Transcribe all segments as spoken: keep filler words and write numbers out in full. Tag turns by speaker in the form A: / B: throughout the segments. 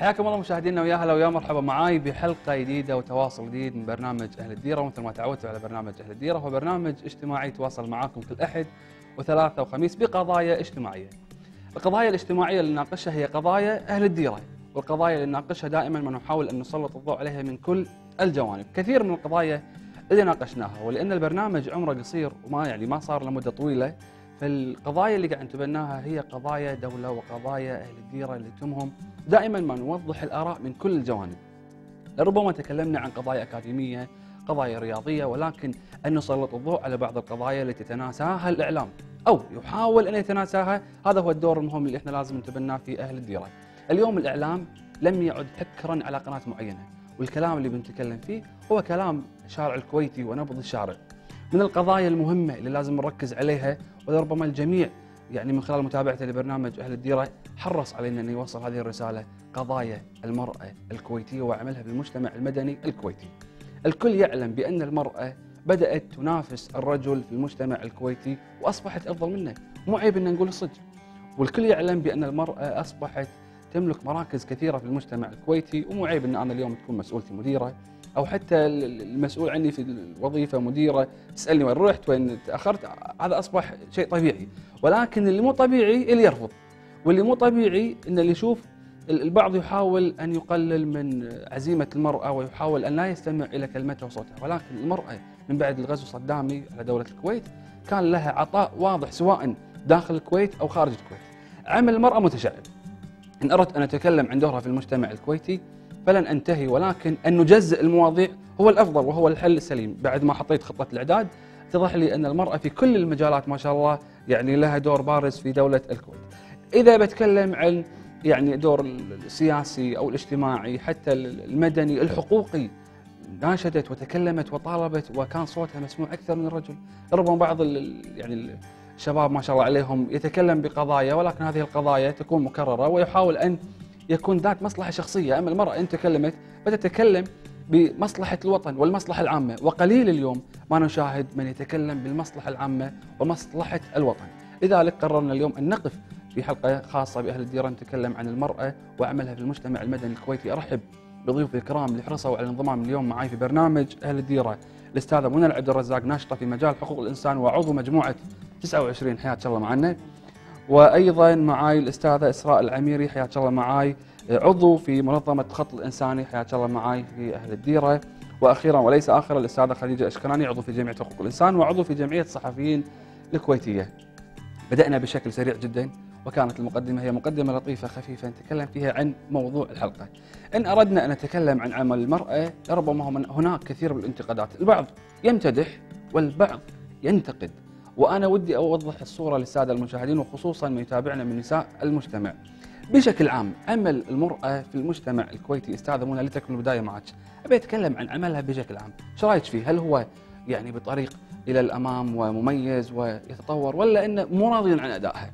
A: حياكم الله مشاهدينا ويا هلا ويا مرحبا معاي بحلقه جديده وتواصل جديد من برنامج اهل الديره، ومثل ما تعودتوا على برنامج اهل الديره هو برنامج اجتماعي يتواصل معاكم كل احد وثلاثة وخميس بقضايا اجتماعيه. القضايا الاجتماعيه اللي نناقشها هي قضايا اهل الديره، والقضايا اللي نناقشها دائما ما نحاول ان نسلط الضوء عليها من كل الجوانب. كثير من القضايا اللي ناقشناها، ولان البرنامج عمره قصير وما يعني ما صار له مده طويله، فالقضايا اللي قاعد نتبناها هي قضايا دوله وقضايا اهل الديره اللي تهمهم. دائما ما نوضح الاراء من كل الجوانب. لربما تكلمنا عن قضايا اكاديميه، قضايا رياضيه، ولكن ان نسلط الضوء على بعض القضايا التي تتناساها الاعلام او يحاول ان يتناساها، هذا هو الدور المهم اللي احنا لازم نتبناه في اهل الديره. اليوم الاعلام لم يعد حكرا على قناه معينه، والكلام اللي بنتكلم فيه هو كلام الشارع الكويتي ونبض الشارع. من القضايا المهمه اللي لازم نركز عليها، ولربما الجميع يعني من خلال متابعته لبرنامج اهل الديره حرص علينا ان يوصل هذه الرساله، قضايا المراه الكويتيه وعملها بالمجتمع المدني الكويتي. الكل يعلم بان المراه بدات تنافس الرجل في المجتمع الكويتي واصبحت افضل منه، مو عيب ان نقول الصدق. والكل يعلم بان المراه اصبحت تملك مراكز كثيره في المجتمع الكويتي، ومو عيب ان انا اليوم تكون مسؤولتي مديره، او حتى المسؤول عني في الوظيفه مديره تسالني وين رحت وين تاخرت، هذا اصبح شيء طبيعي. ولكن اللي مو طبيعي اللي يرفض، واللي مو طبيعي ان اللي يشوف البعض يحاول ان يقلل من عزيمه المراه ويحاول ان لا يستمع الى كلمتها وصوتها. ولكن المراه من بعد الغزو الصدامي على دوله الكويت كان لها عطاء واضح سواء داخل الكويت او خارج الكويت. عمل المراه متشعب. ان اردت ان اتكلم عن دورها في المجتمع الكويتي فلن انتهي، ولكن ان نجزئ المواضيع هو الافضل وهو الحل السليم. بعد ما حطيت خطه الاعداد اتضح لي ان المراه في كل المجالات ما شاء الله يعني لها دور بارز في دوله الكويت. اذا بتكلم عن يعني دور السياسي او الاجتماعي حتى المدني الحقوقي، ناشدت وتكلمت وطالبت وكان صوتها مسموع اكثر من الرجل. ربما بعض يعني الشباب ما شاء الله عليهم يتكلم بقضايا، ولكن هذه القضايا تكون مكرره ويحاول ان يكون ذات مصلحه شخصيه. اما المراه ان تكلمت فتتكلم بمصلحه الوطن والمصلحه العامه، وقليل اليوم ما نشاهد من يتكلم بالمصلحه العامه ومصلحه الوطن. لذلك قررنا اليوم ان نقف في حلقه خاصه باهل الديره نتكلم عن المراه وعملها في المجتمع المدني الكويتي. ارحب بضيوفي الكرام اللي حرصوا على الانضمام اليوم معي في برنامج اهل الديره، الاستاذه منى العبد الرزاق، ناشطه في مجال حقوق الانسان وعضو مجموعه تسعة وعشرين، حياك الله معنا. وايضا معاي الاستاذه اسراء العميري، حياك الله معاي، عضو في منظمه خط الانساني، حياك الله معاي في اهل الديره. واخيرا وليس اخرا الاستاذه خديجه اشكراني، عضو في جمعيه حقوق الانسان وعضو في جمعيه الصحفيين الكويتيه. بدانا بشكل سريع جدا، وكانت المقدمه هي مقدمه لطيفه خفيفه نتكلم فيها عن موضوع الحلقه. ان اردنا ان نتكلم عن عمل المراه ربما هناك كثير من الانتقادات، البعض يمتدح والبعض ينتقد، وانا ودي اوضح الصوره للساده المشاهدين وخصوصا من يتابعنا من نساء المجتمع. بشكل عام عمل المراه في المجتمع الكويتي، استاذه منى لتكن البدايه معك، ابي اتكلم عن عملها بشكل عام، ايش رايك فيه؟ هل هو يعني بطريق الى الامام ومميز ويتطور، ولا انه مو راضين عن ادائها؟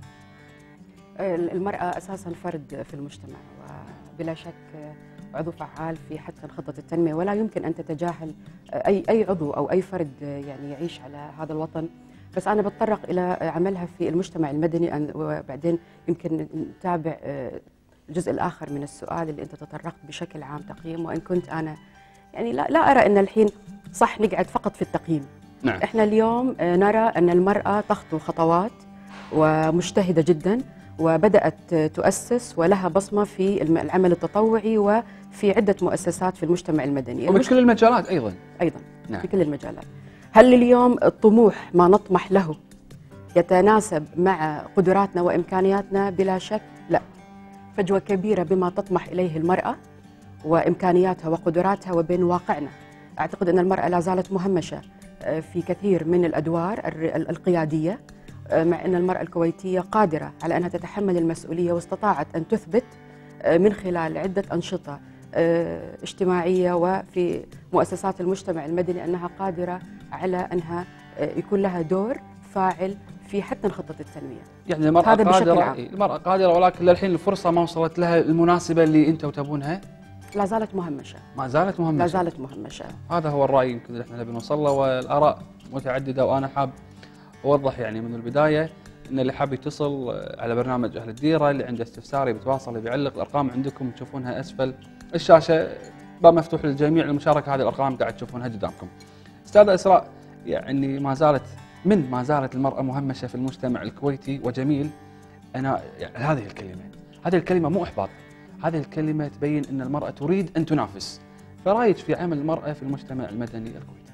B: المراه اساسا فرد في المجتمع وبلا شك عضو فعال في حتى خطه التنميه، ولا يمكن ان تتجاهل اي اي عضو او اي فرد يعني يعيش على هذا الوطن. بس أنا بتطرق إلى عملها في المجتمع المدني، وبعدين يمكن نتابع الجزء الآخر من السؤال اللي أنت تطرقت بشكل عام تقييم. وإن كنت أنا يعني لا, لا أرى أن الحين صح نقعد فقط في التقييم.
A: نعم.
B: إحنا اليوم نرى أن المرأة تخطو خطوات ومجتهدة جدا، وبدأت تؤسس ولها بصمة في العمل التطوعي وفي عدة مؤسسات في المجتمع المدني
A: وبكل المجالات أيضا.
B: أيضا
A: نعم.
B: في كل المجالات. هل اليوم الطموح ما نطمح له يتناسب مع قدراتنا وإمكانياتنا؟ بلا شك لا، فجوة كبيرة بما تطمح إليه المرأة وإمكانياتها وقدراتها وبين واقعنا. أعتقد أن المرأة لا زالت مهمشة في كثير من الأدوار القيادية، مع أن المرأة الكويتية قادرة على أنها تتحمل المسؤولية، واستطاعت أن تثبت من خلال عدة أنشطة اجتماعية وفي مؤسسات المجتمع المدني أنها قادرة على أنها يكون لها دور فاعل في حتى خطة التنمية.
A: يعني المرأة قادرة، المرأة قادرة، ولكن للحين الفرصة ما وصلت لها المناسبة اللي أنتم تبونها.
B: لا زالت مهمشة.
A: ما زالت مهمشة.
B: لا زالت مهمشة.
A: هذا هو الرأي يمكن اللي احنا نبي نوصل له، والآراء متعددة، وأنا حاب أوضح يعني من البداية ان اللي حاب يتصل على برنامج اهل الديره، اللي عنده استفسار بيتواصل بيعلق، الارقام عندكم تشوفونها اسفل الشاشه، باب مفتوح للجميع للمشاركه، هذه الارقام قاعد تشوفونها قدامكم. استاذه اسراء، يعني ما زالت من ما زالت المراه مهمشه في المجتمع الكويتي، وجميل انا يعني هذه الكلمه، هذه الكلمه مو احباط، هذه الكلمه تبين ان المراه تريد ان تنافس. فرايك في عمل المراه في المجتمع المدني الكويتي؟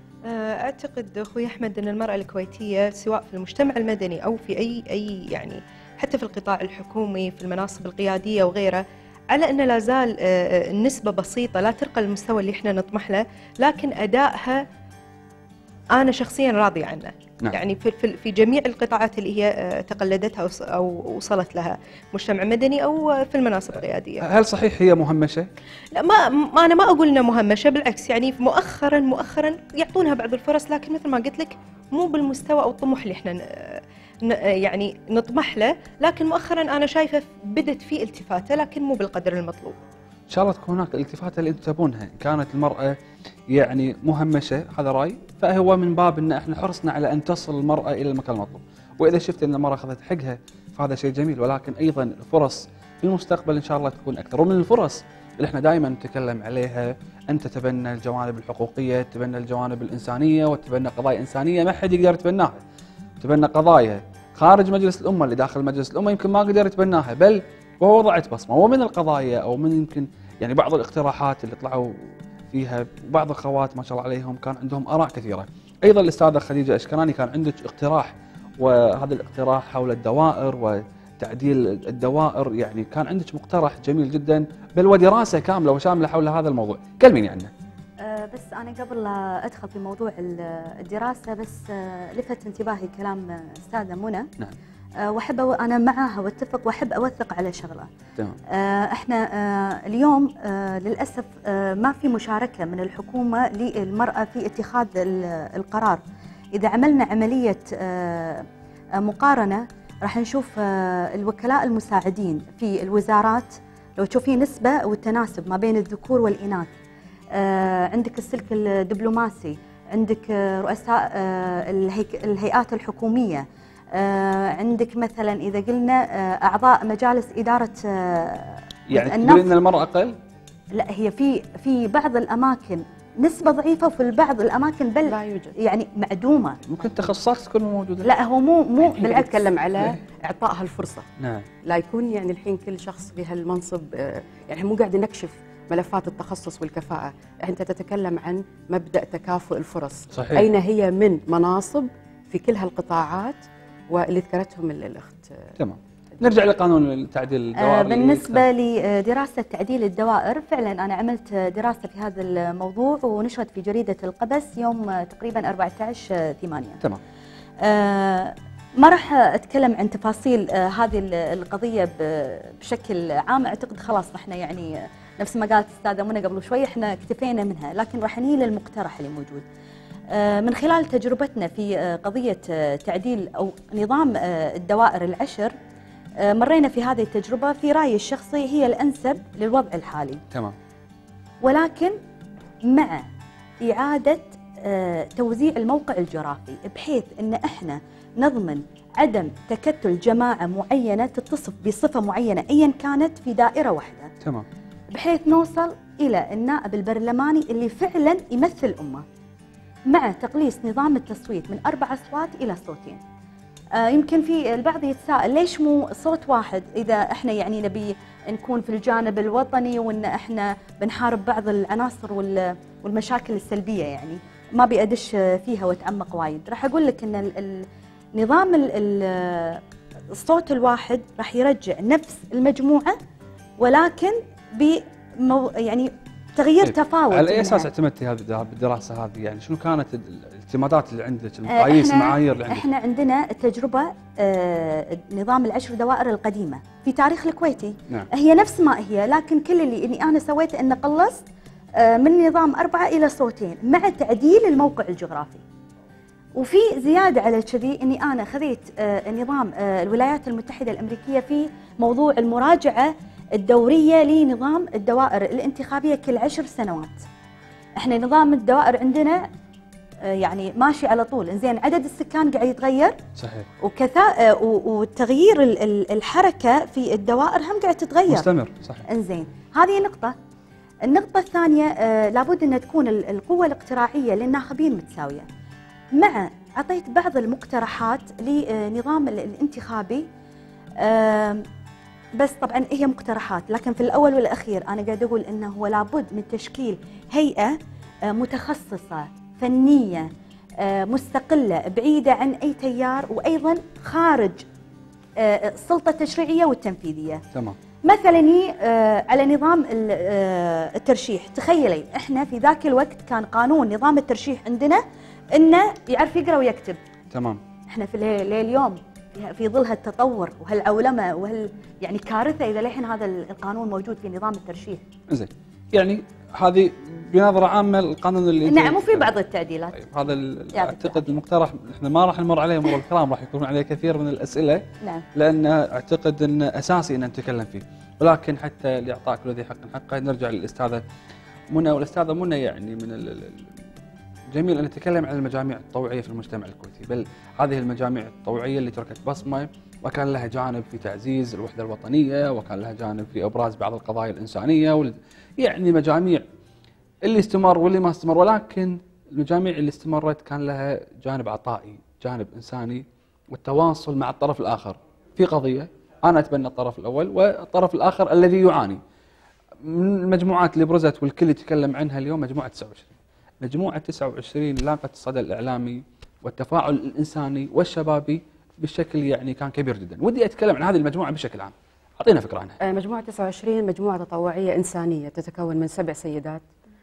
C: أعتقد أخوي أحمد أن المرأة الكويتية سواء في المجتمع المدني أو في أي أي يعني حتى في القطاع الحكومي في المناصب القيادية وغيرها، على أن لا زال النسبة بسيطة لا ترقى المستوى اللي إحنا نطمح له، لكن أدائها أنا شخصيا راضية عنه. نعم. يعني في في جميع القطاعات اللي هي تقلدتها أو وصلت لها، مجتمع مدني أو في المناصب القيادية.
A: هل صحيح هي مهمشة؟
C: لا، ما, ما أنا ما أقول إنها مهمشة، بالعكس يعني مؤخرا مؤخرا يعطونها بعض الفرص، لكن مثل ما قلت لك مو بالمستوى أو الطموح اللي إحنا يعني نطمح له، لكن مؤخرا أنا شايفة بدت في التفاتة لكن مو بالقدر المطلوب.
A: إن شاء الله تكون هناك الالتفاتة اللي أنتم تبونها. كانت المرأة يعني مهمشة، هذا رأي، فهو من باب أن احنا حرصنا على أن تصل المرأة إلى المكان المطلوب، وإذا شفت أن المرأة أخذت حقها فهذا شيء جميل، ولكن أيضا الفرص في المستقبل إن شاء الله تكون أكثر. ومن الفرص اللي احنا دائما نتكلم عليها، أن تتبنى الجوانب الحقوقية، تتبنى الجوانب الإنسانية، وتتبنى قضايا إنسانية ما حد يقدر يتبناها، تتبنى قضايا خارج مجلس الأمة اللي داخل مجلس الأمة يمكن ما قدر يتبناها، بل ووضعت بصمة. ومن القضايا أو من يمكن يعني بعض الاقتراحات اللي طلعوا فيها بعض الأخوات ما شاء الله عليهم كان عندهم آراء كثيرة. أيضا الأستاذة خديجة أشكراني كان عندك اقتراح، وهذا الاقتراح حول الدوائر وتعديل الدوائر، يعني كان عندك مقترح جميل جدا، بل ودراسة كاملة وشاملة حول هذا الموضوع، كلميني عنه.
D: أه بس أنا قبل لا أدخل في موضوع الدراسة بس لفت انتباهي كلام أستاذة منى. نعم. واحب انا معاها واتفق، واحب اوثق على شغله. تمام. احنا اليوم للاسف ما في مشاركه من الحكومه للمراه في اتخاذ القرار. اذا عملنا عمليه مقارنه راح نشوف الوكلاء المساعدين في الوزارات، لو تشوفين نسبه والتناسب ما بين الذكور والاناث. عندك السلك الدبلوماسي، عندك رؤساء الهيئات الحكوميه، آه عندك مثلا إذا قلنا آه أعضاء مجالس إدارة آه
A: يعني تقول إن المرأة أقل؟
D: لا، هي في في بعض الأماكن نسبة ضعيفة، وفي بعض الأماكن بل لا يوجد، يعني معدومة.
A: ممكن تخصصات تكون موجودة.
D: لا، هو مو مو
B: بالعكس، نتكلم على إعطائها الفرصة. نعم. لا يكون يعني الحين كل شخص بهالمنصب، آه يعني مو قاعد نكشف ملفات التخصص والكفاءة، أنت تتكلم عن مبدأ تكافؤ الفرص. صحيح. أين هي من مناصب في كل هالقطاعات واللي ذكرتهم الاخت.
A: تمام. نرجع لقانون تعديل الدوائر.
D: آه بالنسبه لدراسه تعديل الدوائر، فعلا انا عملت دراسه في هذا الموضوع ونشرت في جريده القبس يوم تقريبا أربعة عشر ثمانية. تمام. آه ما راح اتكلم عن تفاصيل آه هذه القضيه بشكل عام، اعتقد خلاص احنا يعني نفس ما قالت استاذه منى قبل شوي احنا اكتفينا منها، لكن راح نيجي للمقترح اللي موجود. من خلال تجربتنا في قضية تعديل أو نظام الدوائر العشر، مرينا في هذه التجربة في رأيي الشخصي هي الأنسب للوضع الحالي. تمام. ولكن مع إعادة توزيع الموقع الجغرافي، بحيث أن احنا نضمن عدم تكتل جماعة معينة تتصف بصفة معينة أيا كانت في دائرة واحدة. تمام. بحيث نوصل إلى النائب البرلماني اللي فعلا يمثل الأمة، مع تقليص نظام التصويت من أربع أصوات إلى صوتين. آه يمكن في البعض يتساءل ليش مو صوت واحد إذا إحنا يعني نبي نكون في الجانب الوطني وإن إحنا بنحارب بعض العناصر والمشاكل السلبية، يعني ما بيأدش فيها وأتعمق وايد. راح أقول لك إن النظام الصوت الواحد راح يرجع نفس المجموعة، ولكن بمو يعني تغيير تفاوت.
A: على اي اساس اعتمدتي هذه بالدراسه هذه؟ يعني شنو كانت الاعتمادات اللي عندك، المقاييس المعايير اللي عندك؟
D: احنا عندنا تجربه آه نظام العشر دوائر القديمه في تاريخ الكويتي. نعم. هي نفس ما هي، لكن كل اللي, اللي انا سويته ان قلصت آه من نظام اربعه الى صوتين مع تعديل الموقع الجغرافي. وفي زياده على كذي اني انا خذيت آه نظام آه الولايات المتحده الامريكيه في موضوع المراجعه الدورية لنظام الدوائر الانتخابية كل عشر سنوات. احنا نظام الدوائر عندنا يعني ماشي على طول. انزين عدد السكان قاعد يتغير
A: صحيح،
D: وكثا وتغيير الحركه في الدوائر هم قاعد تتغير
A: مستمر. صحيح.
D: انزين هذه نقطه. النقطه الثانيه آه لابد ان تكون القوه الاقتراعيه للناخبين متساويه. مع اعطيت بعض المقترحات لنظام الانتخابي آه بس طبعا هي مقترحات، لكن في الاول والاخير انا قاعد اقول انه هو لابد من تشكيل هيئه آه متخصصه فنيه آه مستقله بعيده عن اي تيار، وايضا خارج آه السلطه التشريعيه والتنفيذيه.
A: تمام.
D: مثلا آه على نظام آه الترشيح، تخيلي احنا في ذاك الوقت كان قانون نظام الترشيح عندنا انه يعرف يقرا ويكتب.
A: تمام.
D: احنا في اليوم في ظل هالتطور وهالعولمه وهال يعني كارثه اذا للحين هذا القانون موجود في نظام الترشيح.
A: زين، يعني هذه بنظره عامه القانون اللي
D: نعم، وفي بعض التعديلات.
A: طيب، هذا اعتقد المقترح احنا ما راح نمر عليه مرور الكرام، راح يكون عليه كثير من الاسئله.
D: نعم.
A: لان اعتقد ان اساسي ان نتكلم فيه، ولكن حتى لاعطاء كل ذي حق حقه نرجع للاستاذه منى. والاستاذه منى يعني من الجميل ان نتكلم عن المجاميع التطوعيه في المجتمع الكويتي، بل هذه المجاميع التطوعيه اللي تركت بصمه وكان لها جانب في تعزيز الوحده الوطنيه، وكان لها جانب في ابراز بعض القضايا الانسانيه، يعني مجاميع اللي استمر واللي ما استمر، ولكن المجاميع اللي استمرت كان لها جانب عطائي، جانب انساني، والتواصل مع الطرف الاخر في قضيه. انا اتبنى الطرف الاول والطرف الاخر الذي يعاني. من المجموعات اللي برزت والكل يتكلم عنها اليوم مجموعه تسعة وعشرين. مجموعه تسعة وعشرين لاقت الصدى الاعلامي والتفاعل الانساني والشبابي بشكل يعني كان كبير جدا. ودي اتكلم عن هذه المجموعه بشكل عام، اعطينا فكره عنها.
B: مجموعه تسعة وعشرين مجموعه تطوعيه انسانيه تتكون من سبع سيدات.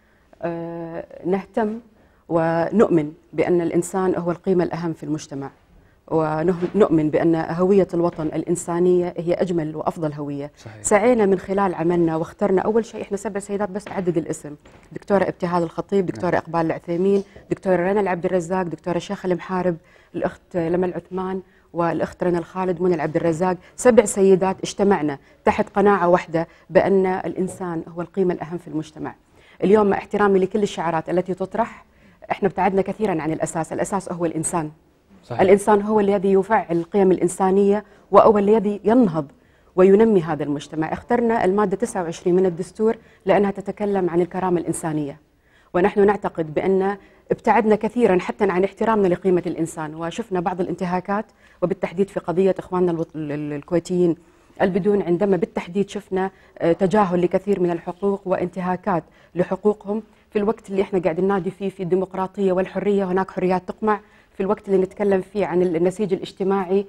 B: أه نهتم ونؤمن بان الانسان هو القيمه الاهم في المجتمع، ونؤمن بأن هوية الوطن الإنسانية هي أجمل وأفضل هوية.
A: صحيح.
B: سعينا من خلال عملنا واخترنا أول شيء إحنا سبع سيدات بس أعدد الاسم: دكتورة ابتهال الخطيب، دكتورة نعم. إقبال العثيمين، دكتورة رنا العبد الرزاق، دكتورة شيخ المحارب، الأخت لما العثمان، والأخت رنا الخالد، منى العبد الرزاق. سبع سيدات اجتمعنا تحت قناعة واحدة بأن الإنسان هو القيمة الأهم في المجتمع. اليوم مع احترامي لكل الشعارات التي تطرح، إحنا ابتعدنا كثيرا عن الأساس. الأساس هو الإنسان. صحيح. الإنسان هو الذي يفعل القيم الإنسانية وهو الذي ينهض وينمي هذا المجتمع. اخترنا المادة تسعة وعشرين من الدستور لأنها تتكلم عن الكرامة الإنسانية، ونحن نعتقد بأن ابتعدنا كثيرا حتى عن احترامنا لقيمة الإنسان، وشفنا بعض الانتهاكات وبالتحديد في قضية إخواننا الكويتيين البدون، عندما بالتحديد شفنا تجاهل لكثير من الحقوق وانتهاكات لحقوقهم في الوقت اللي احنا قاعدين ننادي فيه في الديمقراطية والحرية. هناك حريات تقمع. في الوقت اللي نتكلم فيه عن النسيج الاجتماعي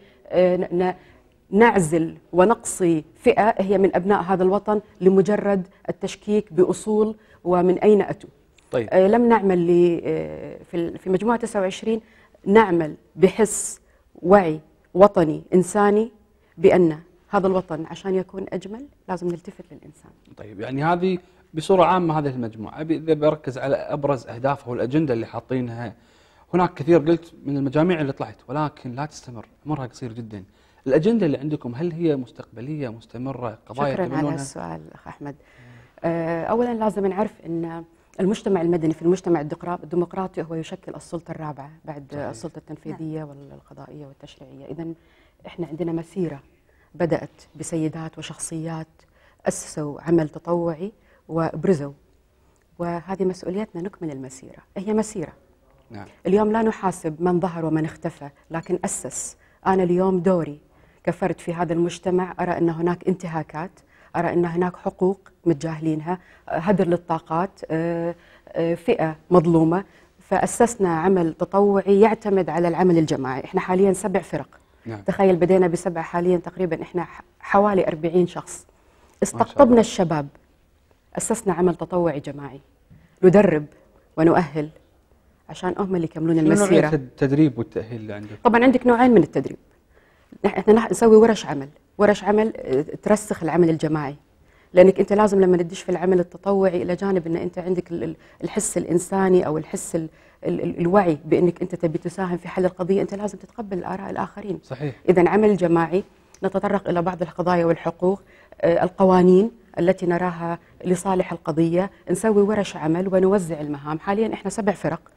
B: نعزل ونقصي فئة هي من أبناء هذا الوطن لمجرد التشكيك بأصول ومن أين أتوا.
A: طيب.
B: لم نعمل في مجموعة تسعة وعشرين، نعمل بحس وعي وطني إنساني بأن هذا الوطن عشان يكون أجمل لازم نلتفت للإنسان.
A: طيب، يعني هذه بصورة عامة هذه المجموعة. أبي إذا بركز على أبرز أهدافها والأجندة اللي حاطينها. هناك كثير قلت من المجاميع اللي طلعت، ولكن لا تستمر، عمرها قصير جدا. الأجندة اللي عندكم هل هي مستقبلية مستمرة؟ قضايا
B: شكرا على السؤال أخ أحمد. أولا لازم نعرف أن المجتمع المدني في المجتمع الديمقراطي هو يشكل السلطة الرابعة بعد صحيح. السلطة التنفيذية والقضائية والتشريعية. إذن إحنا عندنا مسيرة بدأت بسيدات وشخصيات أسسوا عمل تطوعي وابرزوا، وهذه مسؤوليتنا نكمل المسيرة. هي مسيرة. نعم. اليوم لا نحاسب من ظهر ومن اختفى، لكن أسس. أنا اليوم دوري كفرد في هذا المجتمع أرى أن هناك انتهاكات، أرى أن هناك حقوق متجاهلينها، هدر للطاقات، فئة مظلومة، فأسسنا عمل تطوعي يعتمد على العمل الجماعي. إحنا حاليا سبع فرق. نعم. تخيل بدينا بسبع، حاليا تقريبا إحنا حوالي أربعين شخص. استقطبنا الشباب، أسسنا عمل تطوعي جماعي، ندرب ونؤهل عشان هم اللي يكملون المسيرة.
A: شنو نوعية التدريب والتأهيل اللي عندك؟
B: طبعا عندك نوعين من التدريب. احنا نسوي ورش عمل، ورش عمل ترسخ العمل الجماعي، لانك انت لازم لما تدش في العمل التطوعي الى جانب ان انت عندك الحس الانساني او الحس ال ال الوعي بانك انت تبي تساهم في حل القضية، انت لازم تتقبل الاراء الاخرين.
A: صحيح.
B: اذا عمل جماعي، نتطرق الى بعض القضايا والحقوق، القوانين التي نراها لصالح القضية، نسوي ورش عمل ونوزع المهام. حاليا احنا سبع فرق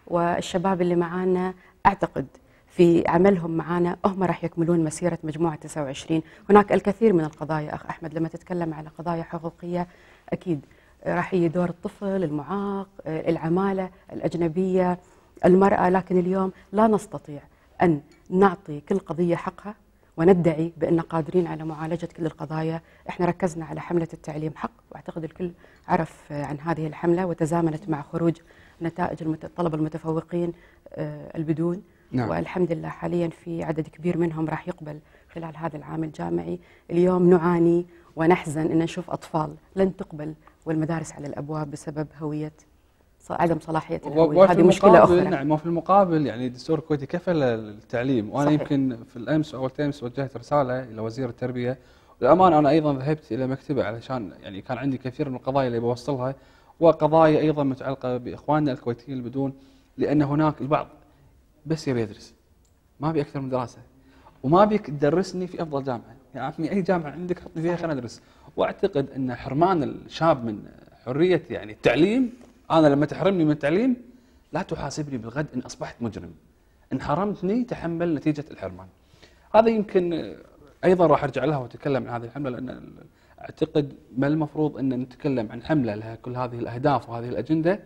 B: والشباب اللي معانا أعتقد في عملهم معنا هم راح يكملون مسيرة مجموعة تسعة وعشرين. هناك الكثير من القضايا أخ أحمد، لما تتكلم على قضايا حقوقية أكيد راح يجي دور الطفل، المعاق، العمالة الأجنبية، المرأة، لكن اليوم لا نستطيع أن نعطي كل قضية حقها وندعي بأن قادرين على معالجة كل القضايا. احنا ركزنا على حملة التعليم حق، واعتقد الكل عرف عن هذه الحملة وتزامنت مع خروج نتائج الطلبة المتفوقين البدون. نعم. والحمد لله حاليا في عدد كبير منهم راح يقبل خلال هذا العام الجامعي. اليوم نعاني ونحزن أن نشوف أطفال لن تقبل والمدارس على الأبواب بسبب هوية عدم صلاحية الهوية. هذه مشكلة أخرى.
A: نعم، وفي المقابل يعني الدستور الكويتي كفل التعليم، وأنا صحيح. يمكن في الأمس أو أمس وجهت رسالة إلى وزير التربية، والأمانة أنا أيضا ذهبت إلى مكتبه علشان يعني كان عندي كثير من القضايا اللي بوصلها، وقضايا أيضا متعلقة بإخواننا الكويتيين البدون، لأن هناك البعض بس يبي يدرس، ما بي أكثر من دراسة، وما بيك تدرسني في أفضل جامعة، يعني عطني أي جامعة عندك حطني فيها خلينا ندرس. وأعتقد أن حرمان الشاب من حرية يعني التعليم، أنا لما تحرمني من التعليم لا تحاسبني بالغد إن أصبحت مجرم، إن حرمتني تحمل نتيجة الحرمان. هذا يمكن أيضا راح أرجع لها وأتكلم عن هذه الحملة، لأن أعتقد ما المفروض أن نتكلم عن حملة لها كل هذه الأهداف وهذه الأجندة،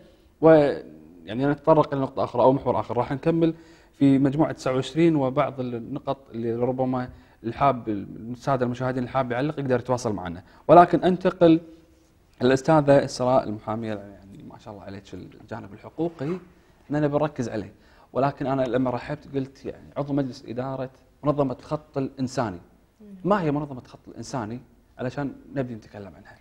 A: ويعني نتطرق إلى نقطة أخرى أو محور آخر. راح نكمل في مجموعة تسعة وعشرين وبعض النقط اللي ربما الحاب السادة المشاهدين الحاب يعلق يقدر يتواصل معنا، ولكن أنتقل الأستاذة إسراء المحامية، يعني ما شاء الله عليك الجانب الحقوقي أننا بنركز عليه، ولكن أنا لما رحبت قلت يعني عضو مجلس إدارة منظمة الخط الإنساني. ما هي منظمة الخط الإنساني علشان نبدأ نتكلم عنها؟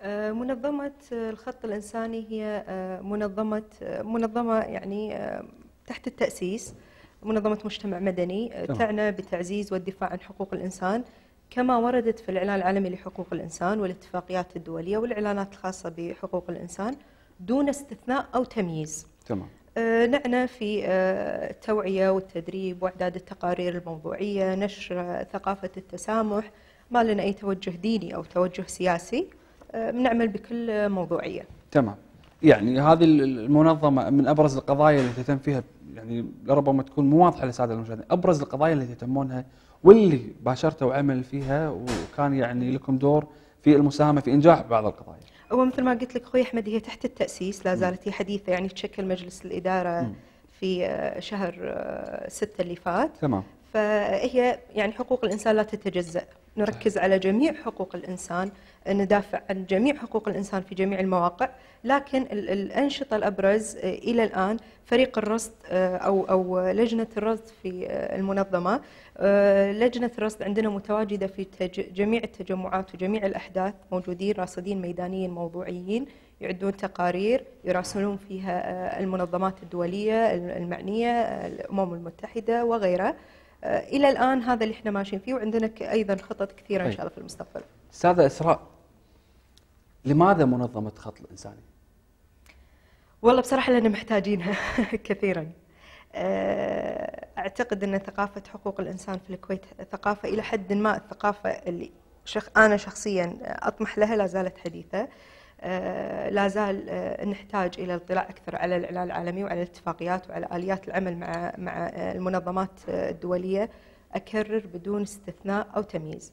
C: منظمة الخط الإنساني هي منظمة منظمة يعني تحت التأسيس، منظمة مجتمع مدني تعنى بالتعزيز والدفاع عن حقوق الإنسان كما وردت في الإعلان العالمي لحقوق الإنسان والاتفاقيات الدولية والإعلانات الخاصة بحقوق الإنسان دون استثناء أو تمييز.
A: تمام.
C: آه نعنى في آه التوعية والتدريب وإعداد التقارير الموضوعية، نشر ثقافة التسامح، ما لنا أي توجه ديني أو توجه سياسي، آه بنعمل بكل موضوعية.
A: تمام. يعني هذه المنظمة من أبرز القضايا اللي تهتم فيها، يعني لربما تكون مو واضحة للسادة المشاهدين، أبرز القضايا اللي تهتمونها واللي باشرتوا وعمل فيها وكان يعني لكم دور في المساهمة في إنجاح بعض القضايا.
C: هو مثل ما قلت لك أخوي أحمد، هي تحت التأسيس، لا زالت هي حديثة، يعني تشكل مجلس الإدارة م. في شهر ستة اللي فات.
A: تمام.
C: فهي يعني حقوق الإنسان لا تتجزأ، نركز على جميع حقوق الإنسان، ندافع عن جميع حقوق الإنسان في جميع المواقع، لكن الأنشطة الأبرز إلى الآن فريق الرصد أو أو لجنة الرصد في المنظمة. لجنة الرصد عندنا متواجدة في جميع التجمعات وجميع الأحداث، موجودين راصدين ميدانيين موضوعيين يعدون تقارير يراسلون فيها المنظمات الدولية المعنية، الأمم المتحدة وغيرها. إلى الآن هذا اللي احنا ماشيين فيه، وعندنا أيضا خطط كثيرة إن شاء الله في المستقبل.
A: أستاذة إسراء، لماذا منظمة الخط الإنساني؟
C: والله بصراحة لأننا محتاجينها كثيرا. أعتقد أن ثقافة حقوق الإنسان في الكويت ثقافة إلى حد ما، الثقافة اللي شخ أنا شخصيا أطمح لها لا زالت حديثة. لا زال نحتاج إلى الاطلاع أكثر على الإعلان العالمي وعلى الاتفاقيات وعلى آليات العمل مع مع المنظمات الدولية، أكرر بدون استثناء أو تمييز.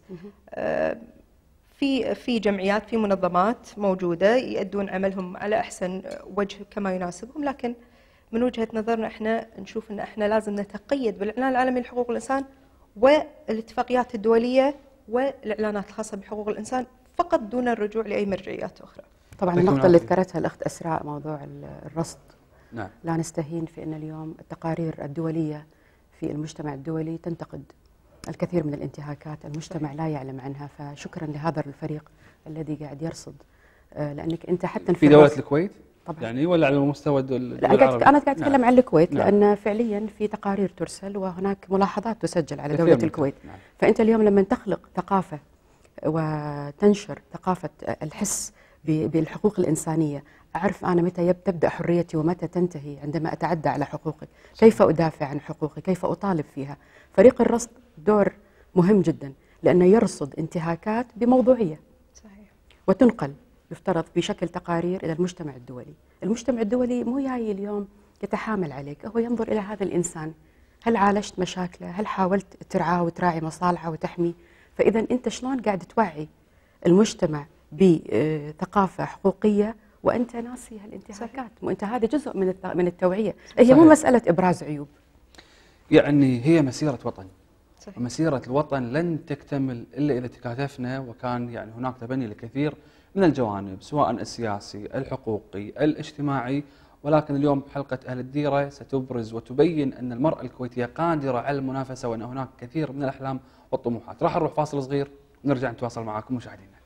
C: في في جمعيات، في منظمات موجودة يؤدون عملهم على أحسن وجه كما يناسبهم، لكن من وجهة نظرنا احنا نشوف ان احنا لازم نتقيد بالإعلان العالمي لحقوق الإنسان والاتفاقيات الدولية والإعلانات الخاصة بحقوق الإنسان فقط، دون الرجوع لأي مرجعيات أخرى.
B: طبعا النقطة اللي ذكرتها الأخت أسراء، موضوع الرصد،
A: نعم.
B: لا نستهين في أن اليوم التقارير الدولية في المجتمع الدولي تنتقد الكثير من الانتهاكات، المجتمع لا يعلم عنها، فشكرا لهذا الفريق الذي قاعد يرصد. لأنك أنت حتى
A: في دولة الكويت
B: طبعا
A: يعني ولا على مستوى الدول
B: العربية؟ أنا قاعد أتكلم
A: نعم.
B: عن الكويت،
A: نعم.
B: لأن فعليا في تقارير ترسل وهناك ملاحظات تسجل على دولة الكويت.
A: نعم.
B: فأنت اليوم لما تخلق ثقافة وتنشر ثقافة الحس بالحقوق الإنسانية، أعرف أنا متى تبدأ حريتي ومتى تنتهي عندما أتعدى على حقوقي، كيف أدافع عن حقوقي، كيف أطالب فيها. فريق الرصد دور مهم جدا، لأنه يرصد انتهاكات بموضوعية
C: صحيح،
B: وتنقل يفترض بشكل تقارير إلى المجتمع الدولي. المجتمع الدولي مو جاي اليوم يتحامل عليك، هو ينظر إلى هذا الإنسان، هل عالجت مشاكله؟ هل حاولت ترعاه وتراعي مصالحه وتحميه؟ فإذا أنت شلون قاعد توعي المجتمع بثقافة حقوقية وأنت ناسي هالانتهاكات؟ وأنت هذا جزء من من التوعية، هي
A: صحيح.
B: مو مسألة إبراز عيوب.
A: يعني هي مسيرة وطن.
C: صحيح.
A: ومسيرة الوطن لن تكتمل إلا إذا تكاتفنا، وكان يعني هناك تبني لكثير من الجوانب سواء السياسي، الحقوقي، الاجتماعي، ولكن اليوم حلقة أهل الديرة ستبرز وتبين أن المرأة الكويتية قادرة على المنافسة، وأن هناك كثير من الأحلام والطموحات. راح نروح فاصل صغير ونرجع نتواصل معكم مشاهدينا.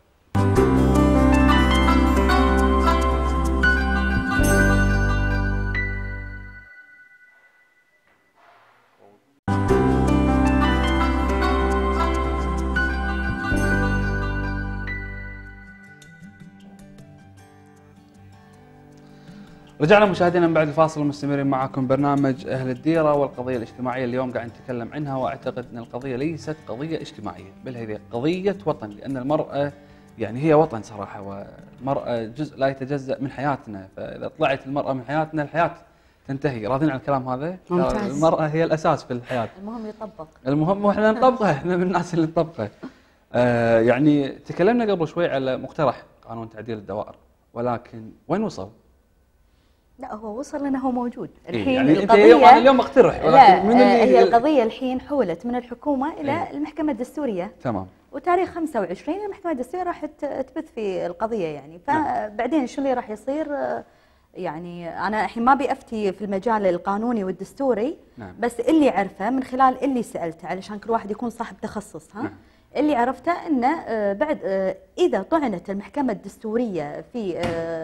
A: رجعنا مشاهدينا من بعد الفاصل، مستمرين معكم برنامج أهل الديرة. والقضية الاجتماعية اليوم قاعد نتكلم عنها، وأعتقد أن القضية ليست قضية اجتماعية، بل هي قضية وطن، لأن المرأة يعني هي وطن صراحة، والمرأة جزء لا يتجزأ من حياتنا، فإذا طلعت المرأة من حياتنا الحياة تنتهي. راضين على الكلام هذا؟
B: ممتاز.
A: المرأة هي الأساس في الحياة.
D: المهم يطبق.
A: المهم وإحنا نطبقها، إحنا من الناس اللي نطبقها. آه يعني تكلمنا قبل شوي على مقترح قانون تعديل الدوائر، ولكن وين وصل؟
D: لا هو وصل لانه هو موجود الحين.
A: إيه يعني
D: القضيه
A: اليوم انا اليوم اقترح، ولكن
D: لا
A: من اللي
D: هي القضيه الحين حولت من الحكومه الى
A: إيه؟
D: المحكمه الدستوريه.
A: تمام.
D: وتاريخ خمسة وعشرين المحكمه الدستوريه راح تبث في القضيه يعني، فبعدين شو اللي راح يصير؟ يعني انا الحين ما ابي افتي في المجال القانوني والدستوري.
A: نعم.
D: بس اللي عرفه من خلال اللي سالته، علشان كل واحد يكون صاحب تخصص. ها. نعم. اللي عرفته انه بعد اذا طعنت المحكمه الدستوريه في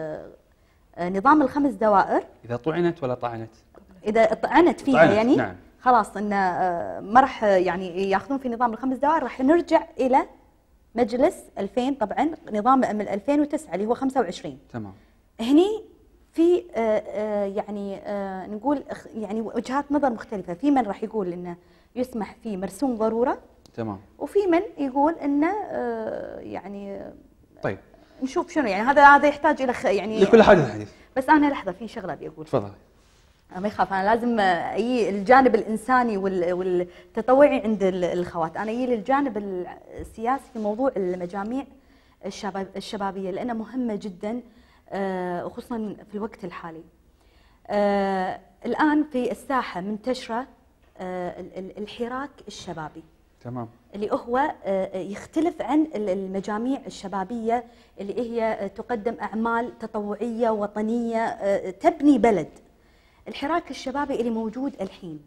D: نظام الخمس دوائر،
A: إذا طعنت ولا طعنت؟
D: إذا طعنت فيها
A: طعنت.
D: يعني.
A: نعم.
D: خلاص إنه ما راح يعني ياخذون في نظام الخمس دوائر، راح نرجع إلى مجلس ألفين، طبعا نظام من ألفين وتسعة اللي هو خمسة وعشرين.
A: تمام.
D: هني في يعني نقول يعني وجهات نظر مختلفة، في من راح يقول إنه يسمح فيه مرسوم ضرورة.
A: تمام.
D: وفي من يقول إنه يعني
A: طيب
D: نشوف شنو يعني، هذا هذا يحتاج الى يعني
A: لكل حدث حديث.
D: بس انا لحظه في شغله ابي اقول.
A: تفضل.
D: ما يخاف، انا لازم اجي الجانب الانساني والتطوعي عند الاخوات، انا اجي للجانب السياسي في موضوع المجاميع الشباب الشبابيه، لانها مهمه جدا خصوصا في الوقت الحالي. الان في الساحه منتشره الحراك الشبابي.
A: تمام.
D: اللي هو يختلف عن المجاميع الشبابية اللي هي تقدم أعمال تطوعية وطنية تبني بلد. الحراك الشبابي اللي موجود الحين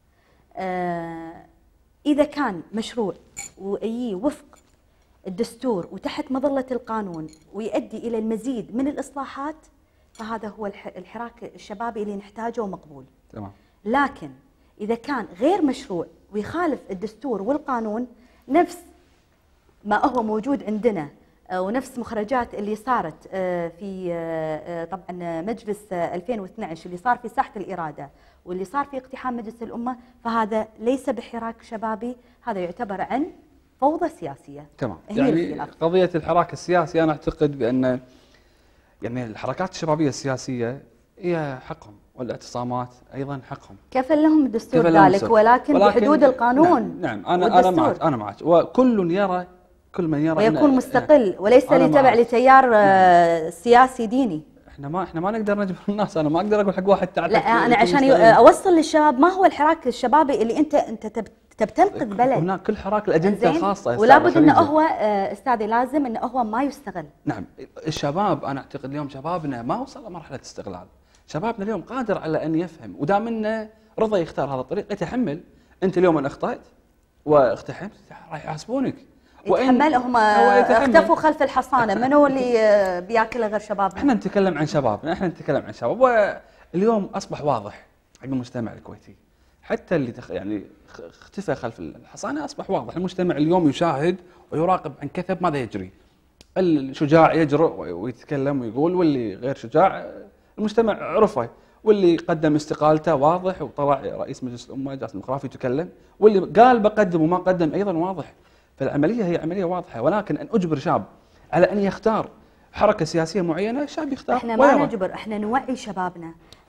D: إذا كان مشروع ويجي وفق الدستور وتحت مظلة القانون ويؤدي إلى المزيد من الإصلاحات، فهذا هو الحراك الشبابي اللي نحتاجه ومقبول.
A: تمام.
D: لكن إذا كان غير مشروع ويخالف الدستور والقانون، نفس ما هو موجود عندنا ونفس مخرجات اللي صارت في طبعا مجلس ألفين واثنعش اللي صار في ساحة الإرادة واللي صار في اقتحام مجلس الأمة، فهذا ليس بحراك شبابي، هذا يعتبر عن فوضى سياسية.
A: تمام. يعني قضية الحراك السياسي أنا أعتقد بأن يعني الحركات الشبابية السياسية هي حقهم، والاعتصامات ايضا حقهم.
D: كفل لهم الدستور ذلك، ولكن, ولكن بحدود القانون.
A: نعم, نعم انا انا معك انا معك وكل يرى كل من يرى
D: ويكون مستقل نعم وليس لتبع لتيار نعم سياسي ديني.
A: احنا ما احنا ما نقدر نجبر الناس، انا ما اقدر اقول حق واحد تعال.
D: لا انا عشان اوصل للشباب ما هو الحراك الشبابي اللي انت انت تبي تنقذ بلد.
A: هناك كل حراك الاجنده الخاصه،
D: ولا بد انه هو استاذي لازم انه هو ما يستغل.
A: نعم الشباب انا اعتقد اليوم شبابنا ما وصل لمرحله استغلال، شبابنا اليوم قادر على ان يفهم، ودام انه رضى يختار هذا الطريق يتحمل. انت اليوم ان اخطات واقتحمت راح يحاسبونك.
D: يتحمل. هم اختفوا خلف الحصانه، من هو اللي بياكلها غير شبابنا؟
A: احنا نتكلم عن شبابنا، احنا نتكلم عن شباب، واليوم اصبح واضح حق المجتمع الكويتي، حتى اللي تخ... يعني اختفى خلف الحصانه اصبح واضح. المجتمع اليوم يشاهد ويراقب عن كثب ماذا يجري. الشجاع يجرؤ ويتكلم ويقول، واللي غير شجاع المجتمع عرفه، واللي قدم استقالته واضح وطلع رئيس مجلس الامه جاسم الخرافي يتكلم، واللي قال بقدم وما قدم ايضا واضح. فالعمليه هي عمليه واضحه، ولكن ان اجبر شاب على ان يختار حركه سياسيه معينه، الشاب يختار.
D: احنا ما نجبر، احنا نوعي شبابنا.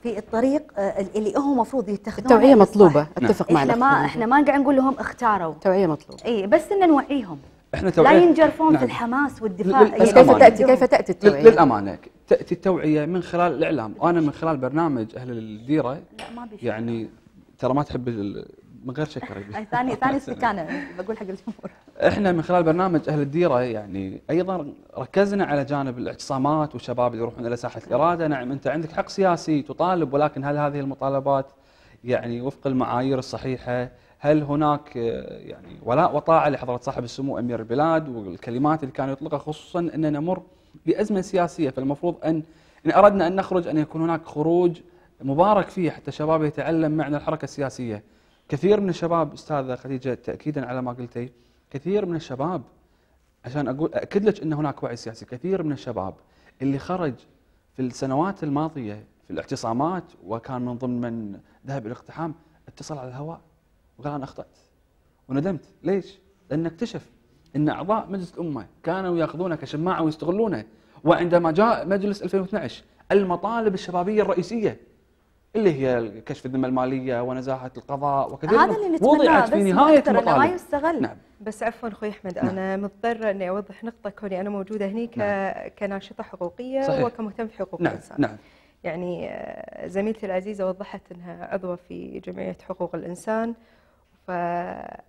D: في الطريق اللي هو المفروض يتخذونه.
B: التوعيه مطلوبه، اتفق معك.
D: احنا ما احنا ما قاعد نقول لهم اختاروا،
B: التوعيه مطلوبه.
D: اي بس ان نوعيهم،
A: احنا توعية
D: لا ينجرفون
A: نعم.
D: في الحماس والدفاع.
B: بس كيف تاتي كيف تاتي التوعيه؟
A: للامانه تاتي التوعيه من خلال الاعلام، وانا من خلال برنامج اهل الديره
D: لا ما بيش
A: يعني ترى ما تحب من غير شكر.
D: ثاني ثاني استكانه بقول حق الجمهور.
A: احنا من خلال برنامج اهل الديره يعني ايضا ركزنا على جانب الاعتصامات والشباب اللي يروحون الى ساحه الاراده. نعم انت عندك حق سياسي تطالب، ولكن هل هذه المطالبات يعني وفق المعايير الصحيحه؟ هل هناك يعني ولاء وطاعه لحضره صاحب السمو امير البلاد والكلمات اللي كان يطلقها، خصوصا اننا نمر بازمه سياسيه، فالمفروض ان ان اردنا ان نخرج ان يكون هناك خروج مبارك فيه حتى الشباب يتعلم معنى الحركه السياسيه. كثير من الشباب استاذه خديجه تاكيدا على ما قلتي، كثير من الشباب عشان اقول اكد لك ان هناك وعي سياسي، كثير من الشباب اللي خرج في السنوات الماضيه في الاعتصامات وكان من ضمن من ذهب الى الاقتحام اتصل على الهواء وقال انا اخطات وندمت. ليش؟ لان اكتشف ان اعضاء مجلس الامه كانوا ياخذونه كشماعه ويستغلونه، وعندما جاء مجلس ألفين واثني عشر المطالب الشبابيه الرئيسيه اللي هي كشف الذمه الماليه ونزاهه القضاء وكثير
D: هذا اللي
A: وضعت في نهايه
D: المطالب ما يستغل.
A: نعم.
C: بس عفوا اخوي احمد، نعم. انا مضطره اني اوضح نقطه كوني انا موجوده هني ك... نعم. كناشطه حقوقيه صحيح. وكمهتم في حقوق
A: نعم.
C: الانسان.
A: نعم.
C: يعني زميلتي العزيزه وضحت انها عضوه في جمعيه حقوق الانسان، فاحنا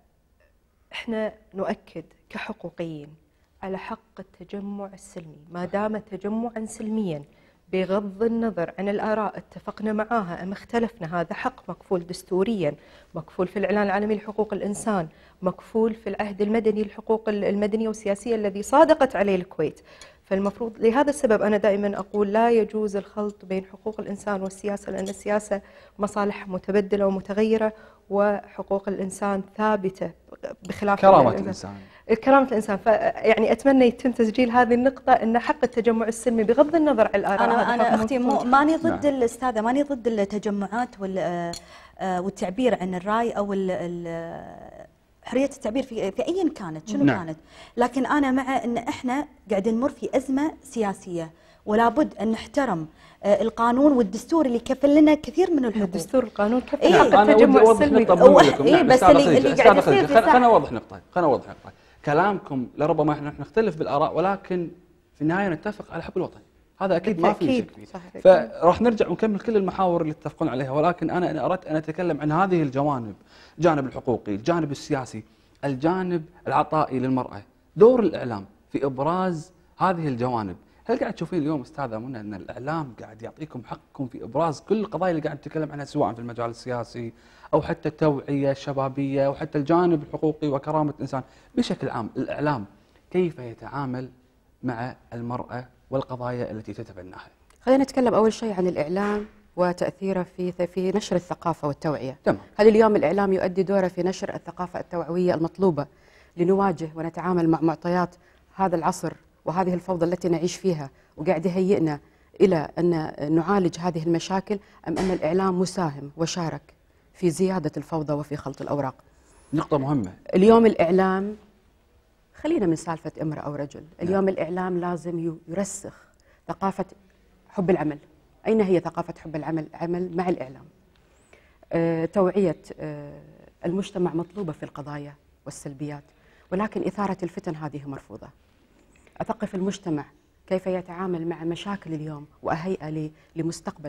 C: نؤكد كحقوقيين على حق التجمع السلمي ما دام تجمعا سلميا، بغض النظر عن الآراء اتفقنا معاها أم اختلفنا. هذا حق مكفول دستوريا، مكفول في الإعلان العالمي لحقوق الإنسان، مكفول في العهد المدني للحقوق المدنية والسياسية الذي صادقت عليه الكويت. فالمفروض لهذا السبب أنا دائما أقول لا يجوز الخلط بين حقوق الإنسان والسياسة، لأن السياسة مصالح متبدلة ومتغيرة، وحقوق الإنسان ثابتة بخلاف
A: كرامة الإنسان.
C: كرامة الإنسان. فيعني أتمنى يتم تسجيل هذه النقطة أن حق التجمع السلمي بغض النظر عن الآراء.
D: أنا أنا أختي ماني ضد نعم. الأستاذة ماني ضد التجمعات والتعبير عن الرأي أو حرية التعبير في في أي كانت شنو نعم. كانت، لكن أنا مع أن إحنا قاعدين نمر في أزمة سياسية، ولا بد أن نحترم القانون والدستور اللي كفل لنا كثير من الحقوق.
C: الدستور القانون كفل
A: إيه التجمع السلمي. إيه بس اللي, اللي قاعد يصير خلينا نوضح نقطة خلينا نوضح نقطة كلامكم لربما احنا نختلف بالآراء، ولكن في النهاية نتفق على حب الوطن، هذا أكيد ما في شك فيه. فراح نرجع ونكمل كل المحاور اللي اتفقون عليها، ولكن أنا أنا أردت أن أتكلم عن هذه الجوانب، الجانب الحقوقي، الجانب السياسي، الجانب العطائي للمرأة، دور الإعلام في إبراز هذه الجوانب. هل قاعد تشوفين اليوم استاذه منى ان الاعلام قاعد يعطيكم حقكم في ابراز كل القضايا اللي قاعد نتكلم عنها، سواء في المجال السياسي او حتى التوعيه الشبابيه او حتى الجانب الحقوقي وكرامه الانسان بشكل عام؟ الاعلام كيف يتعامل مع المراه والقضايا التي تتبناها؟
B: خلينا نتكلم اول شيء عن الاعلام وتاثيره في في نشر الثقافه والتوعيه.
A: تمام.
B: هل اليوم الاعلام يؤدي دوره في نشر الثقافه التوعويه المطلوبه لنواجه ونتعامل مع معطيات هذا العصر وهذه الفوضى التي نعيش فيها، وقاعد يهيئنا إلى أن نعالج هذه المشاكل، أم أن الإعلام مساهم وشارك في زيادة الفوضى وفي خلط الأوراق؟
A: نقطة مهمة.
B: اليوم الإعلام، خلينا من سالفة امرأة أو رجل، اليوم الإعلام لازم يرسخ ثقافة حب العمل. أين هي ثقافة حب العمل؟ عمل مع الإعلام. أه توعية أه المجتمع مطلوبة في القضايا والسلبيات، ولكن إثارة الفتن هذه مرفوضة. أثقف المجتمع كيف يتعامل مع مشاكل اليوم وأهيئة لمستقبل.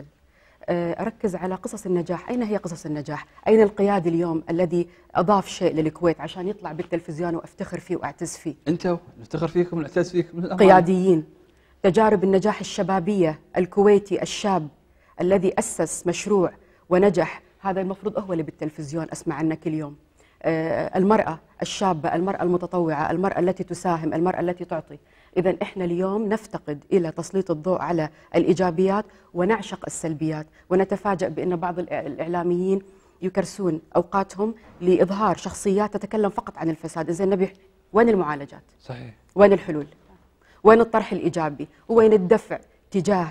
B: أركز على قصص النجاح. أين هي قصص النجاح؟ أين القيادي اليوم الذي أضاف شيء للكويت عشان يطلع بالتلفزيون وأفتخر فيه وأعتز فيه؟
A: أنتوا نفتخر فيكم ونعتز فيكم.
B: قياديين. تجارب النجاح الشبابية، الكويتي الشاب الذي أسس مشروع ونجح، هذا المفروض هو اللي بالتلفزيون أسمع عنه كل يوم. المرأة الشابة، المرأة المتطوعة، المرأة التي تساهم، المرأة التي تعطي. إذا إحنا اليوم نفتقد إلى تسليط الضوء على الإيجابيات ونعشق السلبيات، ونتفاجأ بأن بعض الإعلاميين يكرسون أوقاتهم لإظهار شخصيات تتكلم فقط عن الفساد. إذا نبي وين المعالجات؟
A: صحيح.
B: وين الحلول؟ وين الطرح الإيجابي؟ وين الدفع تجاه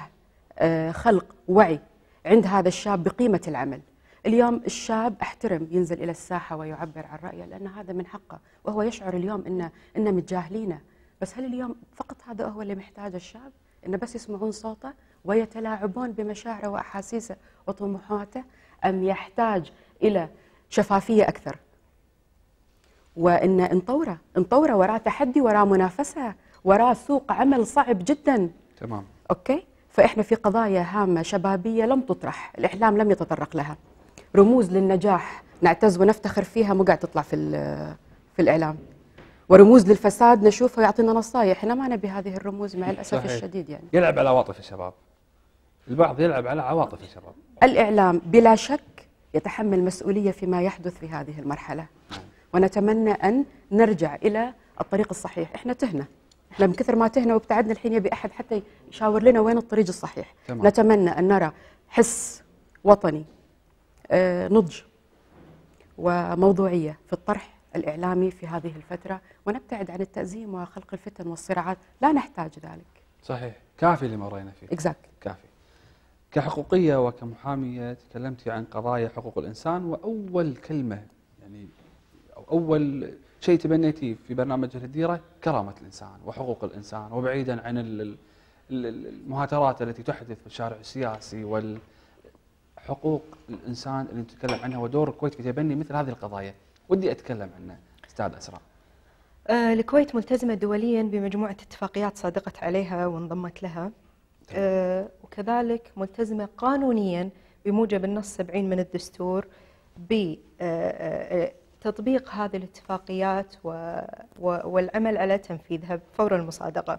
B: خلق وعي عند هذا الشاب بقيمة العمل؟ اليوم الشاب احترم ينزل الى الساحه ويعبر عن رايه، لان هذا من حقه، وهو يشعر اليوم ان ان متجاهلينه. بس هل اليوم فقط هذا هو اللي محتاجه الشاب؟ انه بس يسمعون صوته ويتلاعبون بمشاعره وأحاسيسه وطموحاته، أم يحتاج إلى شفافية أكثر؟ وإن نطوره نطوره وراء تحدي، وراء منافسة، وراء سوق عمل صعب جدا.
A: تمام.
B: أوكي، فإحنا في قضايا هامة شبابية لم تطرح، الإعلام لم يتطرق لها. رموز للنجاح نعتز ونفتخر فيها مو قاعد تطلع في في الإعلام، ورموز للفساد نشوفها يعطينا نصايح. احنا ما نبي هذه الرموز مع الأسف
A: صحيح.
B: الشديد. يعني
A: يلعب على عواطف الشباب، البعض يلعب على عواطف الشباب.
B: الإعلام بلا شك يتحمل مسؤولية فيما يحدث في هذه المرحلة، ونتمنى أن نرجع إلى الطريق الصحيح. احنا تهنا، احنا من كثر ما تهنا وابتعدنا الحين يبي أحد حتى يشاور لنا وين الطريق الصحيح.
A: تمام.
B: نتمنى أن نرى حس وطني، آه، نضج وموضوعية في الطرح الإعلامي في هذه الفترة، ونبتعد عن التأزيم وخلق الفتن والصراعات، لا نحتاج ذلك.
A: صحيح، كافي اللي مرينا فيه.
B: اكزاكتلي.
A: كافي. كحقوقية وكمحامية تكلمتي عن قضايا حقوق الإنسان، وأول كلمة يعني أو أول شيء تبنيتيه في برنامج أهل الديرة كرامة الإنسان وحقوق الإنسان، وبعيدا عن المهاترات التي تحدث في الشارع السياسي والحقوق الإنسان اللي نتكلم عنها، ودور الكويت في تبني مثل هذه القضايا. ودي أتكلم عنه أستاذ أسراء.
C: آه، الكويت ملتزمة دوليا بمجموعة اتفاقيات صادقت عليها وانضمت لها، آه، وكذلك ملتزمة قانونيا بموجب النص سبعين من الدستور بتطبيق هذه الاتفاقيات والعمل على تنفيذها فور المصادقة.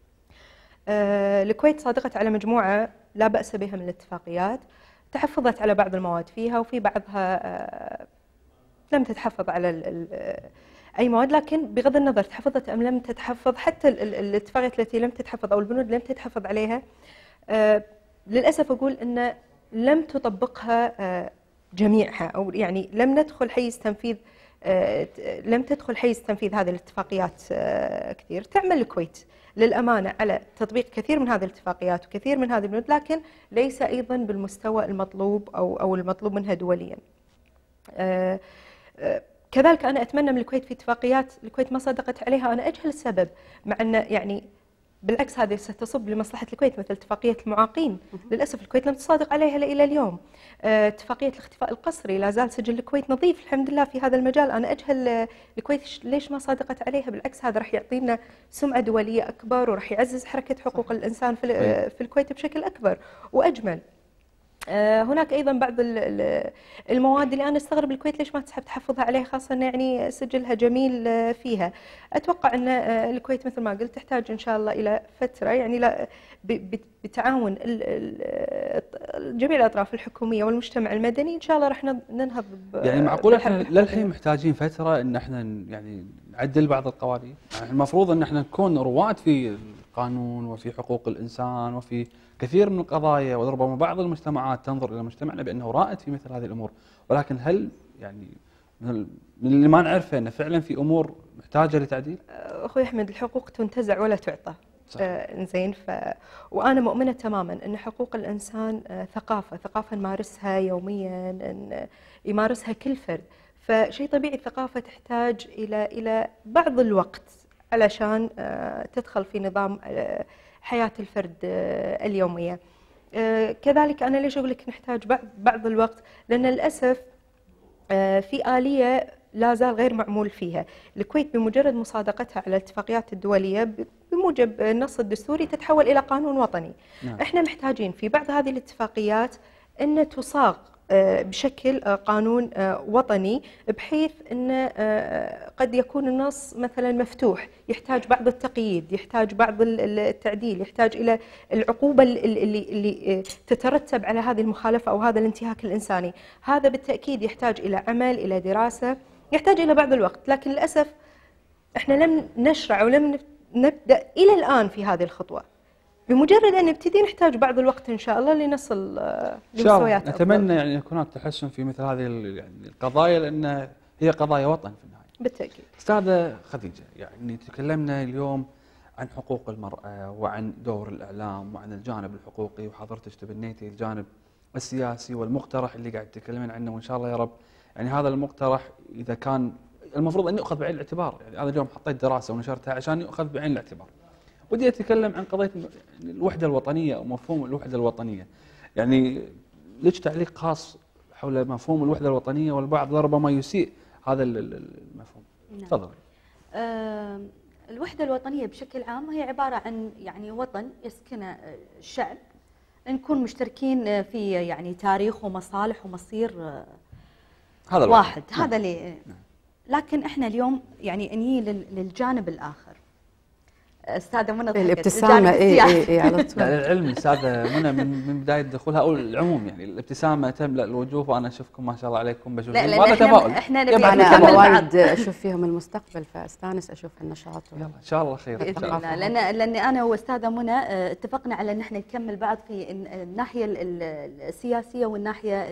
C: آه، الكويت صادقت على مجموعة لا بأس بها من الاتفاقيات، تحفظت على بعض المواد فيها، وفي بعضها آه، لم تتحفظ على ال ال أي مواد، لكن بغض النظر تحفظت أم لم تتحفظ، حتى الاتفاقيات التي لم تتحفظ أو البنود لم تتحفظ عليها، آه للأسف أقول أن لم تطبقها آه جميعها، أو يعني لم ندخل حيز تنفيذ آه لم تدخل حيز تنفيذ هذه الاتفاقيات آه كثير. تعمل الكويت للأمانة على تطبيق كثير من هذه الاتفاقيات وكثير من هذه البنود، لكن ليس أيضا بالمستوى المطلوب أو أو المطلوب منها دوليا. آه آه كذلك أنا أتمنى من الكويت في اتفاقيات الكويت ما صدقت عليها، أنا أجهل السبب، مع أن يعني بالعكس هذه ستصب لمصلحة الكويت، مثل اتفاقية المعاقين. للأسف الكويت لم تصادق عليها إلى اليوم. اتفاقية الاختفاء القسري لا زال سجل الكويت نظيف الحمد لله في هذا المجال. أنا أجهل الكويت ليش ما صادقت عليها، بالعكس هذا راح يعطينا سمعة دولية أكبر، وراح يعزز حركة حقوق الإنسان في, في الكويت بشكل أكبر وأجمل. هناك ايضا بعض المواد اللي انا استغرب الكويت ليش ما تسحب تحفظها عليها، خاصه يعني سجلها جميل فيها. اتوقع ان الكويت مثل ما قلت تحتاج ان شاء الله الى فتره، يعني لا بتعاون جميع الاطراف الحكوميه والمجتمع المدني ان شاء الله راح ننهض.
A: يعني معقول احنا للحين محتاجين فتره ان احنا يعني نعدل بعض القوانين؟ يعني المفروض ان احنا نكون رواد في القانون وفي حقوق الانسان وفي كثير من القضايا، وربما بعض المجتمعات تنظر الى مجتمعنا بانه رائد في مثل هذه الامور، ولكن هل يعني من اللي ما نعرفه انه فعلا في امور محتاجه لتعديل؟
C: اخوي احمد، الحقوق تنتزع ولا تعطى. آه زين. ف وانا مؤمنه تماما ان حقوق الانسان آه ثقافه، ثقافه نمارسها يوميا، ان يمارسها كل فرد، فشيء طبيعي الثقافه تحتاج الى الى بعض الوقت علشان آه تدخل في نظام آه حياة الفرد اليومية. كذلك أنا ليش أقول لك نحتاج بعض الوقت؟ لأن للأسف في آلية لا زال غير معمول فيها. الكويت بمجرد مصادقتها على الاتفاقيات الدولية بموجب النص الدستوري تتحول إلى قانون وطني. نعم. احنا محتاجين في بعض هذه الاتفاقيات أن تصاغ بشكل قانون وطني، بحيث أن قد يكون النص مثلا مفتوح، يحتاج بعض التقييد، يحتاج بعض التعديل، يحتاج إلى العقوبة اللي, اللي تترتب على هذه المخالفة أو هذا الانتهاك الإنساني. هذا بالتأكيد يحتاج إلى عمل، إلى دراسة، يحتاج إلى بعض الوقت، لكن للأسف احنا لم نشرع ولم نبدأ إلى الآن في هذه الخطوة. بمجرد أن نبتدي نحتاج بعض الوقت إن شاء الله لنصل لمستويات أفضل.
A: نتمنى يعني يكون هناك تحسن في مثل هذه يعني القضايا، لأن هي قضايا وطن في النهاية.
C: بالتأكيد.
A: أستاذة خديجة، يعني تكلمنا اليوم عن حقوق المرأة وعن دور الإعلام وعن الجانب الحقوقي، وحضرتك تبنيتي الجانب السياسي والمقترح اللي قاعد تتكلمين عنه، وإن شاء الله يا رب يعني هذا المقترح إذا كان المفروض أن يؤخذ بعين الاعتبار. يعني هذا اليوم حطيت دراسة ونشرتها عشان يؤخذ بعين الاعتبار، ودي اتكلم عن قضيه الوحده الوطنيه او مفهوم الوحده الوطنيه. يعني لك تعليق خاص حول مفهوم الوحده الوطنيه، والبعض لربما يسيء هذا المفهوم. تفضل.
D: آه الوحده الوطنيه بشكل عام هي عباره عن يعني وطن يسكنه الشعب، نكون مشتركين في يعني تاريخ ومصالح ومصير
A: هذا
D: واحد. نعم. هذا اللي نعم. لكن احنا اليوم يعني نجي للجانب الاخر. استاذه منى
B: الابتسامه اي اي اي على طول.
A: لا العلم استاذه منى من من بدايه دخولها او العموم يعني الابتسامه تملا الوجوه، وانا اشوفكم ما شاء الله عليكم بشوف هذا تفاؤل.
D: احنا نبي
B: انا وايد اشوف فيهم المستقبل فاستانس اشوف النشاط.
A: يلا ان شاء الله خير
D: باذن الله. لان لان انا واستاذه منى اتفقنا على ان احنا نكمل بعض في الناحيه السياسيه والناحيه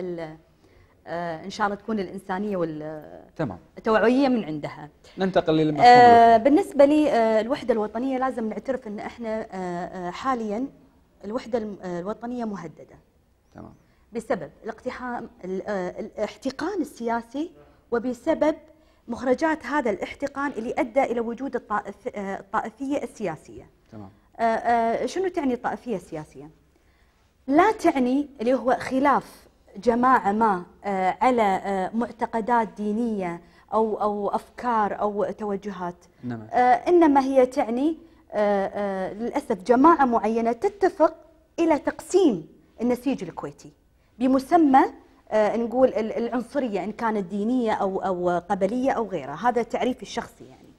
D: ان شاء الله تكون الانسانيه والتوعويه من عندها.
A: ننتقل للمفهوم.
D: آه بالنسبه لي آه الوحده الوطنيه لازم نعترف ان احنا آه حاليا الوحده الوطنيه مهدده. تمام. بسبب الاقتحام الاحتقان السياسي، وبسبب مخرجات هذا الاحتقان اللي ادى الى وجود الطائف الطائفيه السياسيه. تمام. آه آه شنو تعني الطائفيه السياسيه؟ لا تعني اللي هو خلاف جماعة ما على معتقدات دينية أو أو أفكار أو توجهات. نعم. إنما هي تعني للأسف جماعة معينة تتفق إلى تقسيم النسيج الكويتي بمسمى نقول العنصرية، إن كانت دينية أو أو قبلية أو غيرها. هذا تعريفي الشخصي يعني.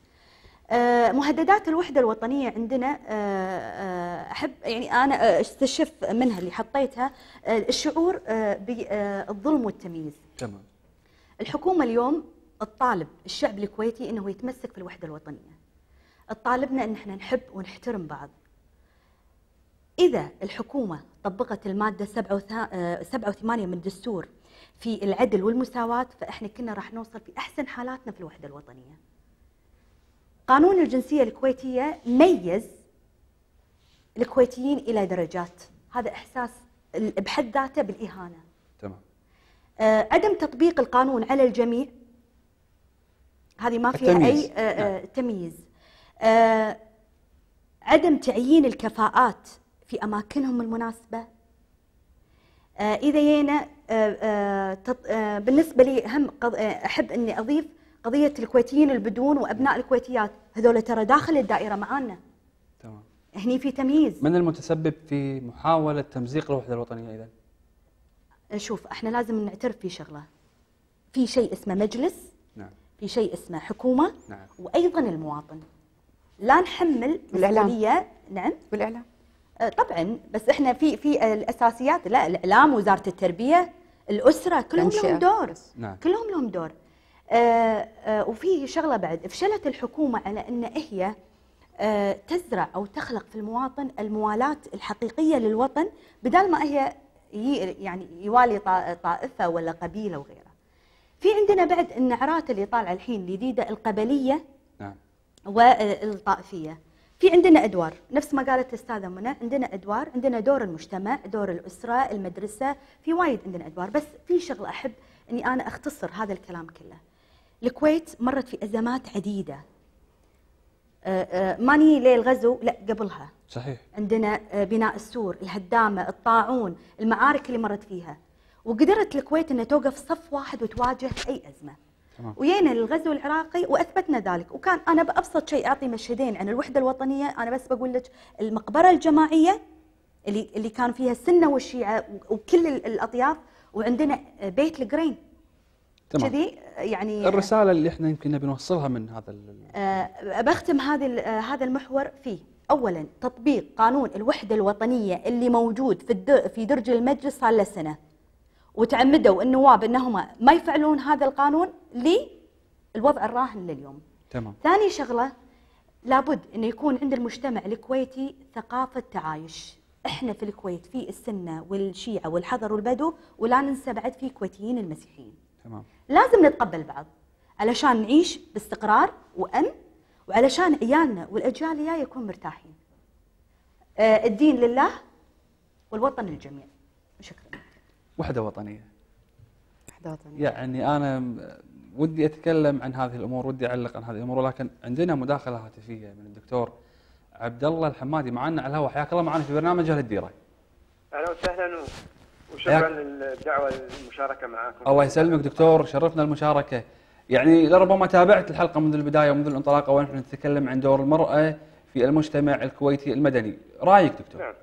D: مهددات الوحدة الوطنية عندنا أحب يعني أنا استشف منها اللي حطيتها الشعور بالظلم والتمييز. تمام. الحكومة اليوم تطالب الشعب الكويتي أنه يتمسك في الوحدة الوطنية. تطالبنا أن احنا نحب ونحترم بعض. إذا الحكومة طبقت المادة سبعة وثمانية من الدستور في العدل والمساواة، فإحنا كنا راح نوصل في أحسن حالاتنا في الوحدة الوطنية. قانون الجنسية الكويتية ميز الكويتيين إلى درجات، هذا إحساس بحد ذاته بالإهانة. تمام. آه عدم تطبيق القانون على الجميع، هذه ما فيها التمييز. أي آه آه تمييز. آه عدم تعيين الكفاءات في أماكنهم المناسبة. آه إذا جينا آه آه آه بالنسبة لي هم أحب أني أضيف قضية الكويتيين البدون وأبناء الكويتيات، هذول ترى داخل الدائرة معانا. تمام. هني في تمييز.
A: من المتسبب في محاولة تمزيق الوحدة الوطنية إذا؟
D: شوف احنا لازم نعترف في شغلة، في شيء اسمه مجلس. نعم. في شيء اسمه حكومة. نعم. وأيضا المواطن. لا نحمل مسؤولية. نعم.
B: والإعلام.
D: آه طبعا، بس احنا في في الأساسيات، لا الإعلام، وزارة التربية، الأسرة، كلهم لهم دور. نعم. كلهم لهم دور. آه آه وفيه شغله بعد، فشلت الحكومه على ان هي آه تزرع او تخلق في المواطن الموالاه الحقيقيه للوطن، بدل ما هي يعني يوالي طائفه ولا قبيله وغيرها. في عندنا بعد النعرات اللي طالعه الحين الجديده، القبليه. نعم. والطائفيه. في عندنا ادوار، نفس ما قالت الاستاذه منى، عندنا ادوار، عندنا دور المجتمع، دور الاسره، المدرسه، في وايد عندنا ادوار. بس في شغله احب اني انا اختصر هذا الكلام كله. الكويت مرت في ازمات عديده. ماني للغزو، لا قبلها. صحيح. عندنا بناء السور، الهدامه، الطاعون، المعارك اللي مرت فيها، وقدرت الكويت انها توقف صف واحد وتواجه اي ازمه. تمام. وجينا للغزو العراقي واثبتنا ذلك. وكان انا بابسط شيء اعطي مشهدين عن الوحده الوطنيه، انا بس بقول لك المقبره الجماعيه اللي اللي كان فيها السنه والشيعه وكل الاطياف، وعندنا بيت القرين.
A: تمام.
D: كذي يعني
A: الرساله اللي احنا يمكن نبي نوصلها من هذا
D: أه بختم هذا هذا المحور فيه اولا تطبيق قانون الوحده الوطنيه اللي موجود في في درج المجلس صار له سنه، وتعمدوا النواب انهم ما يفعلون هذا القانون للوضع الراهن لليوم. تمام. ثاني شغله، لابد انه يكون عند المجتمع الكويتي ثقافه تعايش. احنا في الكويت في السنه والشيعه والحضر والبدو، ولا ننسى بعد في كويتيين المسيحيين. تمام. لازم نتقبل بعض علشان نعيش باستقرار وامن، وعلشان عيالنا والاجيال الجايه يكونوا مرتاحين. آه الدين لله والوطن للجميع. شكرا.
A: وحده وطنيه.
B: وحده وطنيه.
A: يعني انا ودي اتكلم عن هذه الامور، ودي اعلق عن هذه الامور، ولكن عندنا مداخله هاتفيه من الدكتور عبد الله الحمادي معنا على الهواء، حياك الله معنا في برنامج اهل الديره.
E: اهلا وسهلا وشكرا للدعوه للمشاركه معكم.
A: الله يسلمك دكتور، شرفنا المشاركه. يعني لربما تابعت الحلقه منذ البدايه ومنذ الانطلاقه ونحن نتكلم عن دور المراه في المجتمع الكويتي المدني، رايك دكتور؟
E: نعم.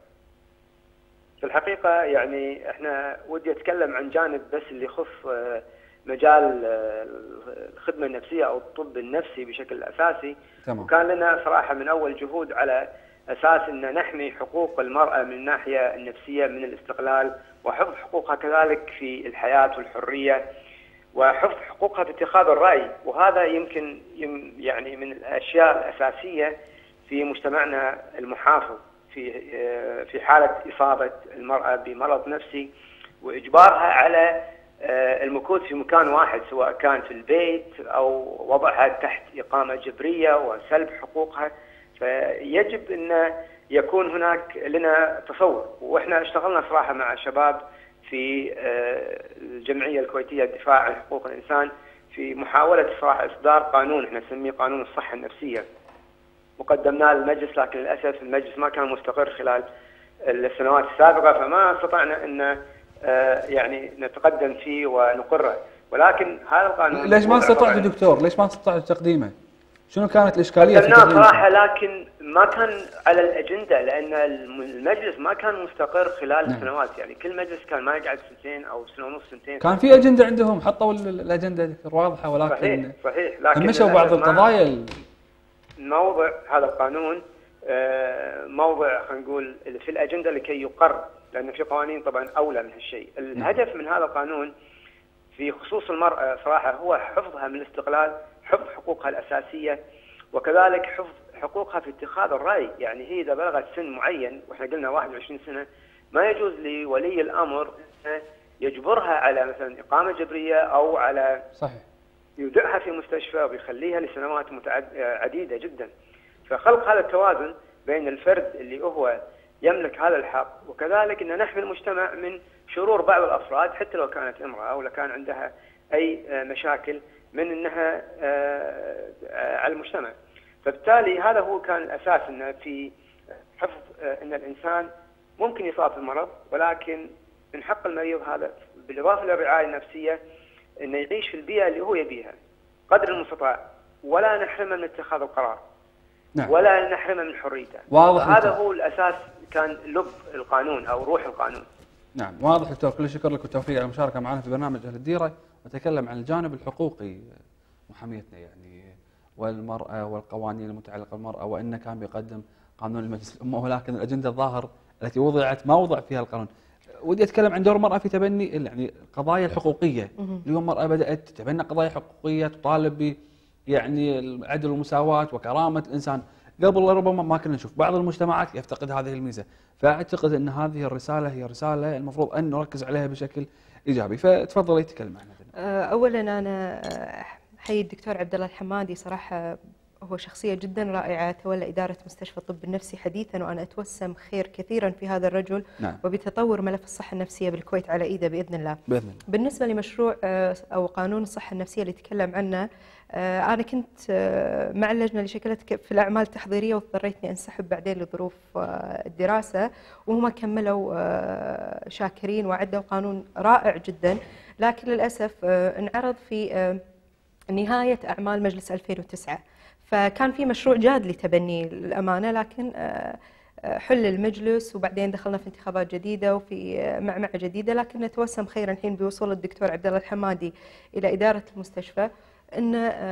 E: في الحقيقه يعني احنا ودي اتكلم عن جانب بس اللي يخص مجال الخدمه النفسيه او الطب النفسي بشكل اساسي.
A: تمام.
E: وكان لنا صراحه من اول جهود على اساس ان نحمي حقوق المراه من الناحيه النفسيه من الاستقلال، وحفظ حقوقها كذلك في الحياه والحريه، وحفظ حقوقها في اتخاذ الراي، وهذا يمكن يعني من الاشياء الاساسيه في مجتمعنا المحافظ في في حاله اصابه المراه بمرض نفسي واجبارها على المكوث في مكان واحد، سواء كان في البيت او وضعها تحت اقامه جبريه وسلب حقوقها. فيجب ان يكون هناك لنا تصور، واحنا اشتغلنا صراحه مع شباب في الجمعيه الكويتيه للدفاع عن حقوق الانسان في محاوله صراحه اصدار قانون احنا نسميه قانون الصحه النفسيه. وقدمناه للمجلس، لكن للاسف المجلس ما كان مستقر خلال السنوات السابقه، فما استطعنا ان يعني نتقدم فيه ونقره. ولكن هذا القانون
A: ليش ما استطعتوا دكتور؟ ليش ما استطعتوا تقديمه؟ شنو كانت الاشكاليه في
E: تقديمه؟ صراحه لكن ما كان على الاجنده، لان المجلس ما كان مستقر خلال نعم. سنوات، يعني كل مجلس كان ما يقعد سنتين او سنه ونص سنتين.
A: كان في اجنده عندهم، حطوا الاجنده واضحه، ولكن
E: صحيح صحيح لكن
A: مشوا بعض القضايا.
E: موضع هذا القانون موضع خلينا نقول في الاجنده لكي يقر، لان في قوانين طبعا اولى من هالشيء. الهدف من هذا القانون في خصوص المراه صراحه هو حفظها من الاستقلال، حفظ حقوقها الاساسيه، وكذلك حفظ حقوقها في اتخاذ الراي. يعني هي اذا بلغت سن معين، واحنا قلنا واحد وعشرين سنه، ما يجوز لولي الامر يجبرها على مثلا اقامه جبريه او على
A: صحيح
E: يودعها في مستشفى ويخليها لسنوات متعد... عديده جدا. فخلق هذا التوازن بين الفرد اللي هو يملك هذا الحق، وكذلك ان نحمي المجتمع من شرور بعض الافراد حتى لو كانت امراه او لو كان عندها اي مشاكل من انها على المجتمع. فبالتالي هذا هو كان الاساس، انه في حفظ ان الانسان ممكن يصاب بالمرض، ولكن من حق المريض هذا بالاضافه للرعايه النفسيه انه يعيش في البيئه اللي هو يبيها قدر المستطاع، ولا نحرمه من اتخاذ القرار. نعم. ولا نحرمه من حريته.
A: واضح.
E: هذا هو الاساس، كان لب القانون او روح القانون.
A: نعم واضح دكتور، كل الشكر لك والتوفيق على المشاركه معنا في برنامج اهل الديره، وتكلم عن الجانب الحقوقي محاميتنا يعني والمراه والقوانين المتعلقه بالمراه، وانه كان بيقدم قانون المجلس الامه، ولكن الاجنده الظاهر التي وضعت ما وضع فيها القانون. ودي اتكلم عن دور المراه في تبني يعني القضايا الحقوقيه. اليوم المراه بدات تتبنى قضايا حقوقيه تطالب ب يعني العدل والمساواه وكرامه الانسان. قبل ربما ما كنا نشوف، بعض المجتمعات يفتقد هذه الميزه، فاعتقد ان هذه الرساله هي رساله المفروض ان نركز عليها بشكل ايجابي. فتفضلي تكلم عنها.
C: اولا انا احيي الدكتور عبد الله الحمادي، صراحه هو شخصية جدا رائعة، تولى إدارة مستشفى الطب النفسي حديثا، وأنا أتوسم خير كثيرا في هذا الرجل. نعم. وبتطور ملف الصحة النفسية بالكويت على إيده بإذن الله.
A: بإذن الله.
C: بالنسبة لمشروع أو قانون الصحة النفسية اللي تكلم عنه، أنا كنت مع اللجنة اللي شكلت في الأعمال التحضيرية، واضطريت إني أنسحب بعدين لظروف الدراسة، وهم كملوا شاكرين وعدوا قانون رائع جدا، لكن للأسف انعرض في نهاية أعمال مجلس ألفين وتسعة، فكان في مشروع جاد لتبني الأمانة، لكن حل المجلس وبعدين دخلنا في انتخابات جديدة وفي معمعة جديدة. لكن نتوسم خيرا الحين بوصول الدكتور عبد الله الحمادي إلى إدارة المستشفى أن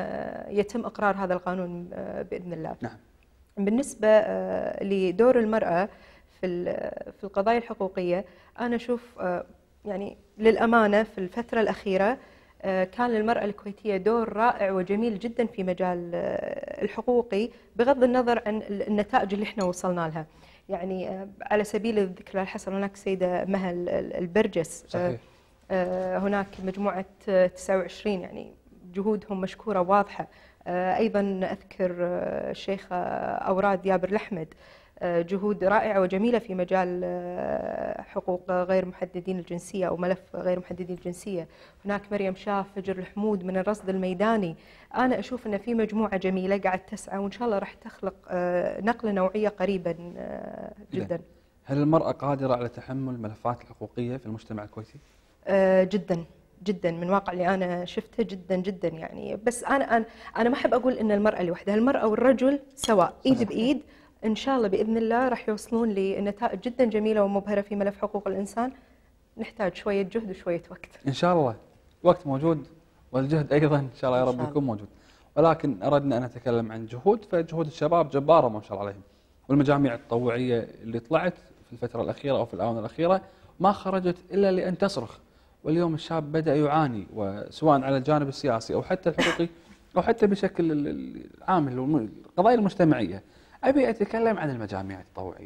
C: يتم إقرار هذا القانون بإذن الله.
A: نعم.
C: بالنسبة لدور المرأة في في القضايا الحقوقية، أنا أشوف يعني للأمانة في الفترة الأخيرة كان للمرأة الكويتية دور رائع وجميل جدا في مجال الحقوقي، بغض النظر عن النتائج اللي احنا وصلنا لها. يعني على سبيل الذكر الحصر هناك السيدة مها البرجس.
A: صحيح.
C: هناك مجموعة تسعة وعشرين، يعني جهودهم مشكورة واضحة. أيضا أذكر الشيخة أوراد يابر الأحمد، جهود رائعة وجميلة في مجال حقوق غير محددين الجنسية أو ملف غير محددين الجنسية. هناك مريم شاف، فجر الحمود من الرصد الميداني. أنا أشوف أن في مجموعة جميلة قاعد تسعى، وإن شاء الله راح تخلق نقلة نوعية قريبا جدا.
A: هل المرأة قادرة على تحمل الملفات الحقوقية في المجتمع الكويتي؟
C: جدا جدا، من واقع اللي انا شفته جدا جدا يعني. بس انا انا انا ما احب اقول ان المراه لوحدها، المراه والرجل سواء، ايد بايد ان شاء الله باذن الله راح يوصلون لنتائج جدا جميله ومبهره في ملف حقوق الانسان. نحتاج شويه جهد وشويه وقت
A: ان شاء الله. وقت موجود والجهد ايضا ان شاء الله يا رب يكون موجود، ولكن اردنا ان نتكلم عن جهود، فجهود الشباب جباره ما شاء الله عليهم، والمجاميع التطوعيه اللي طلعت في الفتره الاخيره او في الاونه الاخيره ما خرجت الا لان تصرخ. واليوم الشاب بدأ يعاني، وسواء على الجانب السياسي أو حتى الحقوقي أو حتى بشكل العام القضايا المجتمعية. أبي أتكلم عن المجاميع التطوعية.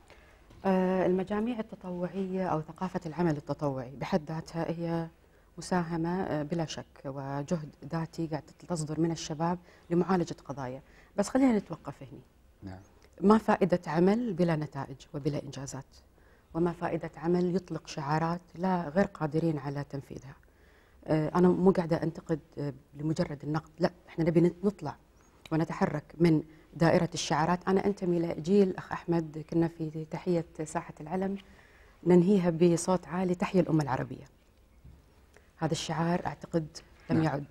B: المجاميع التطوعية أو ثقافة العمل التطوعي بحد ذاتها هي مساهمة بلا شك وجهد ذاتي قاعد تصدر من الشباب لمعالجة قضايا، بس خلينا نتوقف هنا.
A: نعم.
B: ما فائدة عمل بلا نتائج وبلا إنجازات؟ وما فائدة عمل يطلق شعارات لا غير قادرين على تنفيذها؟ أنا مو قاعدة أنتقد لمجرد النقد، لا، إحنا نبي نطلع ونتحرك من دائرة الشعارات. أنا أنتمي لجيل أخ أحمد كنا في تحية ساحة العلم ننهيها بصوت عالي: تحية الأمة العربية. هذا الشعار أعتقد لم يعد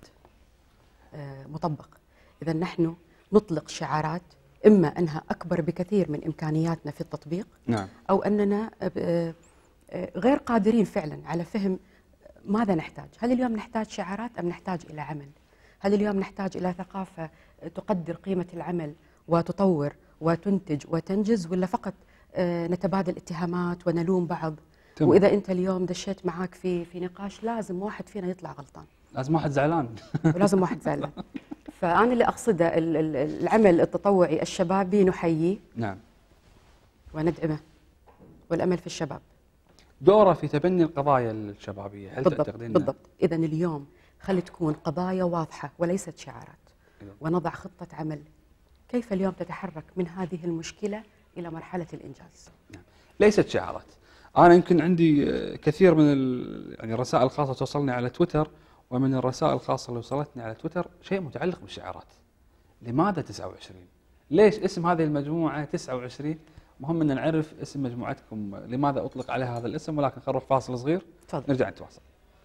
B: مطبق. إذا نحن نطلق شعارات إما أنها أكبر بكثير من إمكانياتنا في التطبيق،
A: نعم،
B: أو أننا غير قادرين فعلا على فهم ماذا نحتاج. هل اليوم نحتاج شعارات أم نحتاج إلى عمل؟ هل اليوم نحتاج إلى ثقافة تقدر قيمة العمل وتطور وتنتج وتنجز، ولا فقط نتبادل اتهامات ونلوم بعض؟ تمام. وإذا أنت اليوم دشيت معاك في في نقاش لازم واحد فينا يطلع غلطان،
A: لازم واحد زعلان
B: ولازم واحد زعلان. فأنا اللي أقصده العمل التطوعي الشبابي نحييه،
A: نعم،
B: وندعمه، والأمل في الشباب.
A: دوره في تبني القضايا الشبابية، هل
B: بالضبط
A: تعتقدين؟
B: بالضبط. إذا اليوم خلي تكون قضايا واضحة وليست شعارات، ونضع خطة عمل كيف اليوم تتحرك من هذه المشكلة إلى مرحلة الإنجاز.
A: نعم. ليست شعارات. أنا يمكن عندي كثير من ال... يعني الرسائل الخاصة توصلني على تويتر، ومن الرسائل الخاصة اللي وصلتني على تويتر شيء متعلق بالشعارات. لماذا تسعة وعشرين؟ ليش اسم هذه المجموعة تسعة وعشرين؟ مهم أن نعرف اسم مجموعتكم لماذا أطلق عليها هذا الاسم، ولكن خلينا نروح فاصل صغير.
B: تفضل.
A: نرجع نتواصل.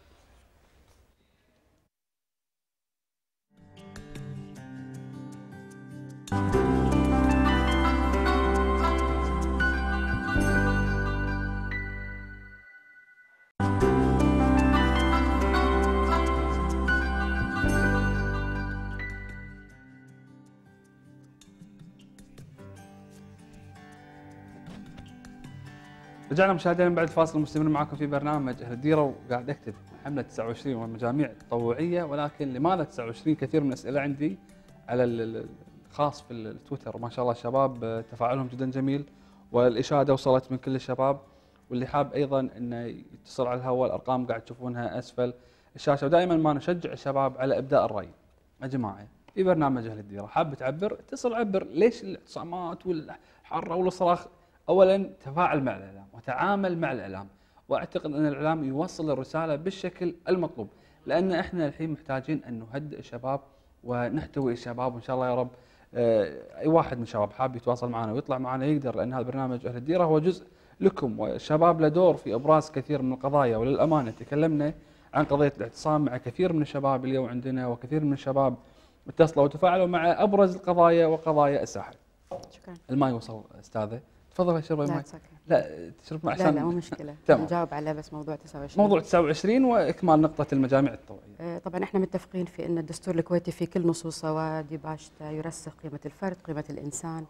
A: رجعنا مشاهدينا بعد فاصل، مستمر معكم في برنامج أهل الديرة، وقاعد أكتب حملة تسعة وعشرين والمجاميع التطوعية. ولكن لماذا تسعة وعشرين؟ كثير من الأسئلة عندي على الخاص في التويتر، وما شاء الله الشباب تفاعلهم جدا جميل، والإشادة وصلت من كل الشباب. واللي حاب أيضا أنه يتصل على الهواء، الأرقام قاعد تشوفونها أسفل الشاشة. ودائما ما نشجع الشباب على إبداء الرأي. يا جماعة في برنامج أهل الديرة، حاب تعبر اتصل عبر. ليش الاعتصامات والحرة والصراخ؟ أولا تفاعل مع الإعلام وتعامل مع الإعلام، وأعتقد أن الإعلام يوصل الرسالة بالشكل المطلوب، لأن إحنا الحين محتاجين أن نهدئ الشباب ونحتوي الشباب. وإن شاء الله يا رب أي واحد من الشباب حاب يتواصل معنا ويطلع معنا يقدر، لأن هذا برنامج أهل الديرة هو جزء لكم، والشباب له دور في إبراز كثير من القضايا. وللأمانة تكلمنا عن قضية الاعتصام مع كثير من الشباب اليوم عندنا، وكثير من الشباب اتصلوا وتفاعلوا مع أبرز القضايا وقضايا الساحل.
B: شكرا.
A: الماء وصل أستاذة، تفضل اشرب الماء.
B: لا
A: تشرب ماء
B: عشان لا لا مو مشكله. نجاوب على بس موضوع تسعة وعشرين.
A: موضوع تسعة وعشرين واكمال نقطه المجاميع التطوعيه.
B: طبعا احنا متفقين في ان الدستور الكويتي في كل نصوصه وديباجته يرسخ قيمه الفرد، قيمه الانسان،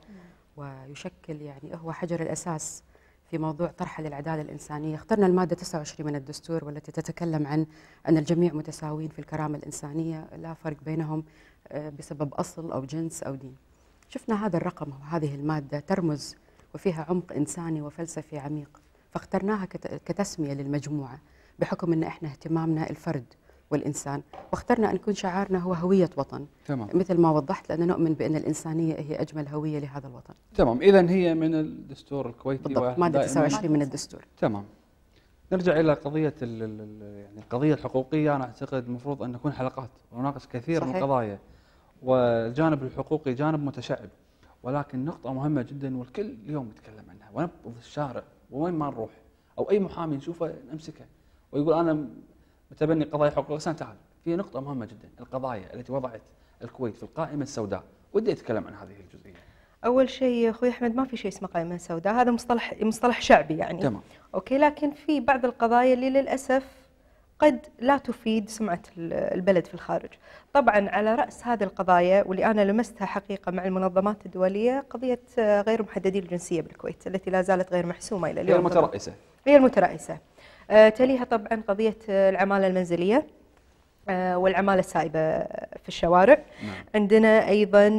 B: ويشكل يعني هو حجر الاساس في موضوع طرح للعداله الانسانيه. اخترنا الماده تسعة وعشرين من الدستور والتي تتكلم عن ان الجميع متساويين في الكرامه الانسانيه، لا فرق بينهم بسبب اصل او جنس او دين. شفنا هذا الرقم وهذه الماده ترمز وفيها عمق إنساني وفلسفي عميق، فاخترناها كتسمية للمجموعة بحكم أن إحنا اهتمامنا الفرد والإنسان، واخترنا أن يكون شعارنا هو هوية وطن.
A: تمام.
B: مثل ما وضحت، لأن نؤمن بأن الإنسانية هي أجمل هوية لهذا الوطن.
A: تمام. إذا هي من الدستور الكويتي
B: بالضبط، مادة تسعة وعشرين من الدستور.
A: تمام. نرجع إلى قضية يعني القضية الحقوقية. أنا أعتقد المفروض أن نكون حلقات ونناقش كثير صحيح. من القضايا، والجانب الحقوقي جانب متشعب، ولكن نقطة مهمة جدا والكل اليوم يتكلم عنها، ونبض الشارع وين ما نروح أو أي محامي نشوفه نمسكه ويقول أنا متبني قضايا حقوق الإنسان. تعال، في نقطة مهمة جدا، القضايا التي وضعت الكويت في القائمة السوداء، ودي أتكلم عن هذه الجزئية.
C: أول شيء أخوي أحمد، ما في شيء اسمه قائمة سوداء، هذا مصطلح مصطلح شعبي يعني.
A: تمام.
C: أوكي، لكن في بعض القضايا اللي للأسف قد لا تفيد سمعة البلد في الخارج. طبعا على رأس هذه القضايا واللي أنا لمستها حقيقة مع المنظمات الدولية، قضية غير محددي الجنسية بالكويت التي لا زالت غير محسومة إلى اليوم.
A: هي المترأسة.
C: هي المترأسة. آه تليها طبعا قضية العمالة المنزلية آه والعمالة السائبة في الشوارع. نعم. عندنا أيضا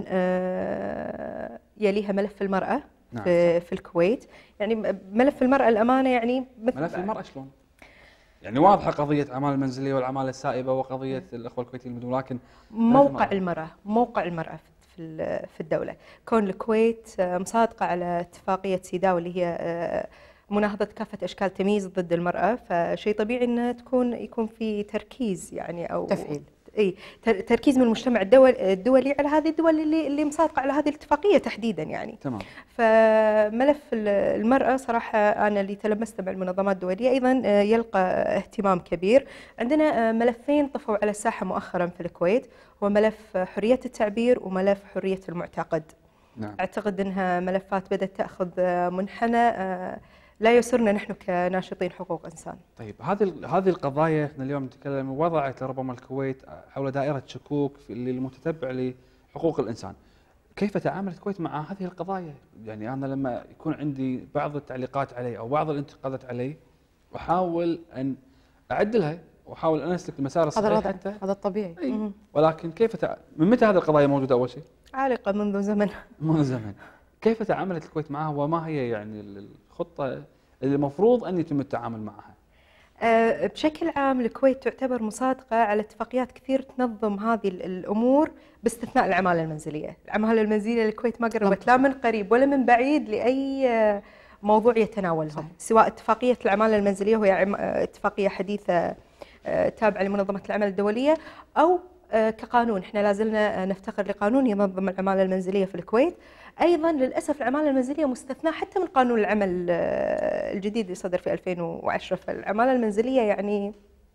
C: آه يليها ملف المرأة. نعم. في, في الكويت. يعني ملف المرأة الأمانة يعني
A: ملف المرأة شلون؟ يعني واضحة قضية عمالة المنزلية والعمالة السائبة وقضية الأخوة الكويتيين المدنيين، لكن
C: موقع المرأة موقع المرأة في في الدولة، كون الكويت مصادقة على اتفاقية سيداو اللي هي مناهضة كافة أشكال التمييز ضد المرأة، فشيء طبيعي أن تكون يكون في تركيز يعني أو
B: تفعيل.
C: اي تركيز من المجتمع الدولي الدولي على هذه الدول اللي اللي مصادقه على هذه الاتفاقيه تحديدا يعني.
A: تمام.
C: فملف المراه صراحه انا اللي تلمست مع المنظمات الدوليه ايضا يلقى اهتمام كبير. عندنا ملفين طفوا على الساحه مؤخرا في الكويت، هو ملف حريه التعبير وملف حريه المعتقد. نعم. اعتقد انها ملفات بدات تاخذ منحنى لا يسرنا نحن كناشطين حقوق انسان.
A: طيب، هذه هذه القضايا احنا اليوم نتكلم، وضعت ربما الكويت حول دائره شكوك في المتتبع لحقوق الانسان. كيف تعاملت الكويت مع هذه القضايا؟ يعني انا لما يكون عندي بعض التعليقات عليه او بعض الانتقادات عليه، احاول ان اعدلها واحاول ان اسلك المسار الصحيح حتى
B: هذا الطبيعي.
A: ولكن كيف تع... من متى هذه القضايا موجوده اول شيء؟
C: عالقه منذ زمن.
A: منذ زمن. كيف تعاملت الكويت معها وما هي يعني الخطة اللي المفروض أن يتم التعامل معها؟
C: أه بشكل عام الكويت تعتبر مصادقة على اتفاقيات كثير تنظم هذه الأمور باستثناء العمالة المنزلية. العمالة المنزلية الكويت ما قربت لا من قريب ولا من بعيد لأي موضوع يتناولهم، سواء اتفاقية العمالة المنزلية وهي اتفاقية حديثة تابعة لمنظمة العمل الدولية، أو كقانون. احنا لازلنا نفتقر لقانون ينظم العمالة المنزلية في الكويت. ايضا للاسف العماله المنزليه مستثناه حتى من قانون العمل الجديد اللي صدر في ألفين وعشرة. فالعماله المنزليه يعني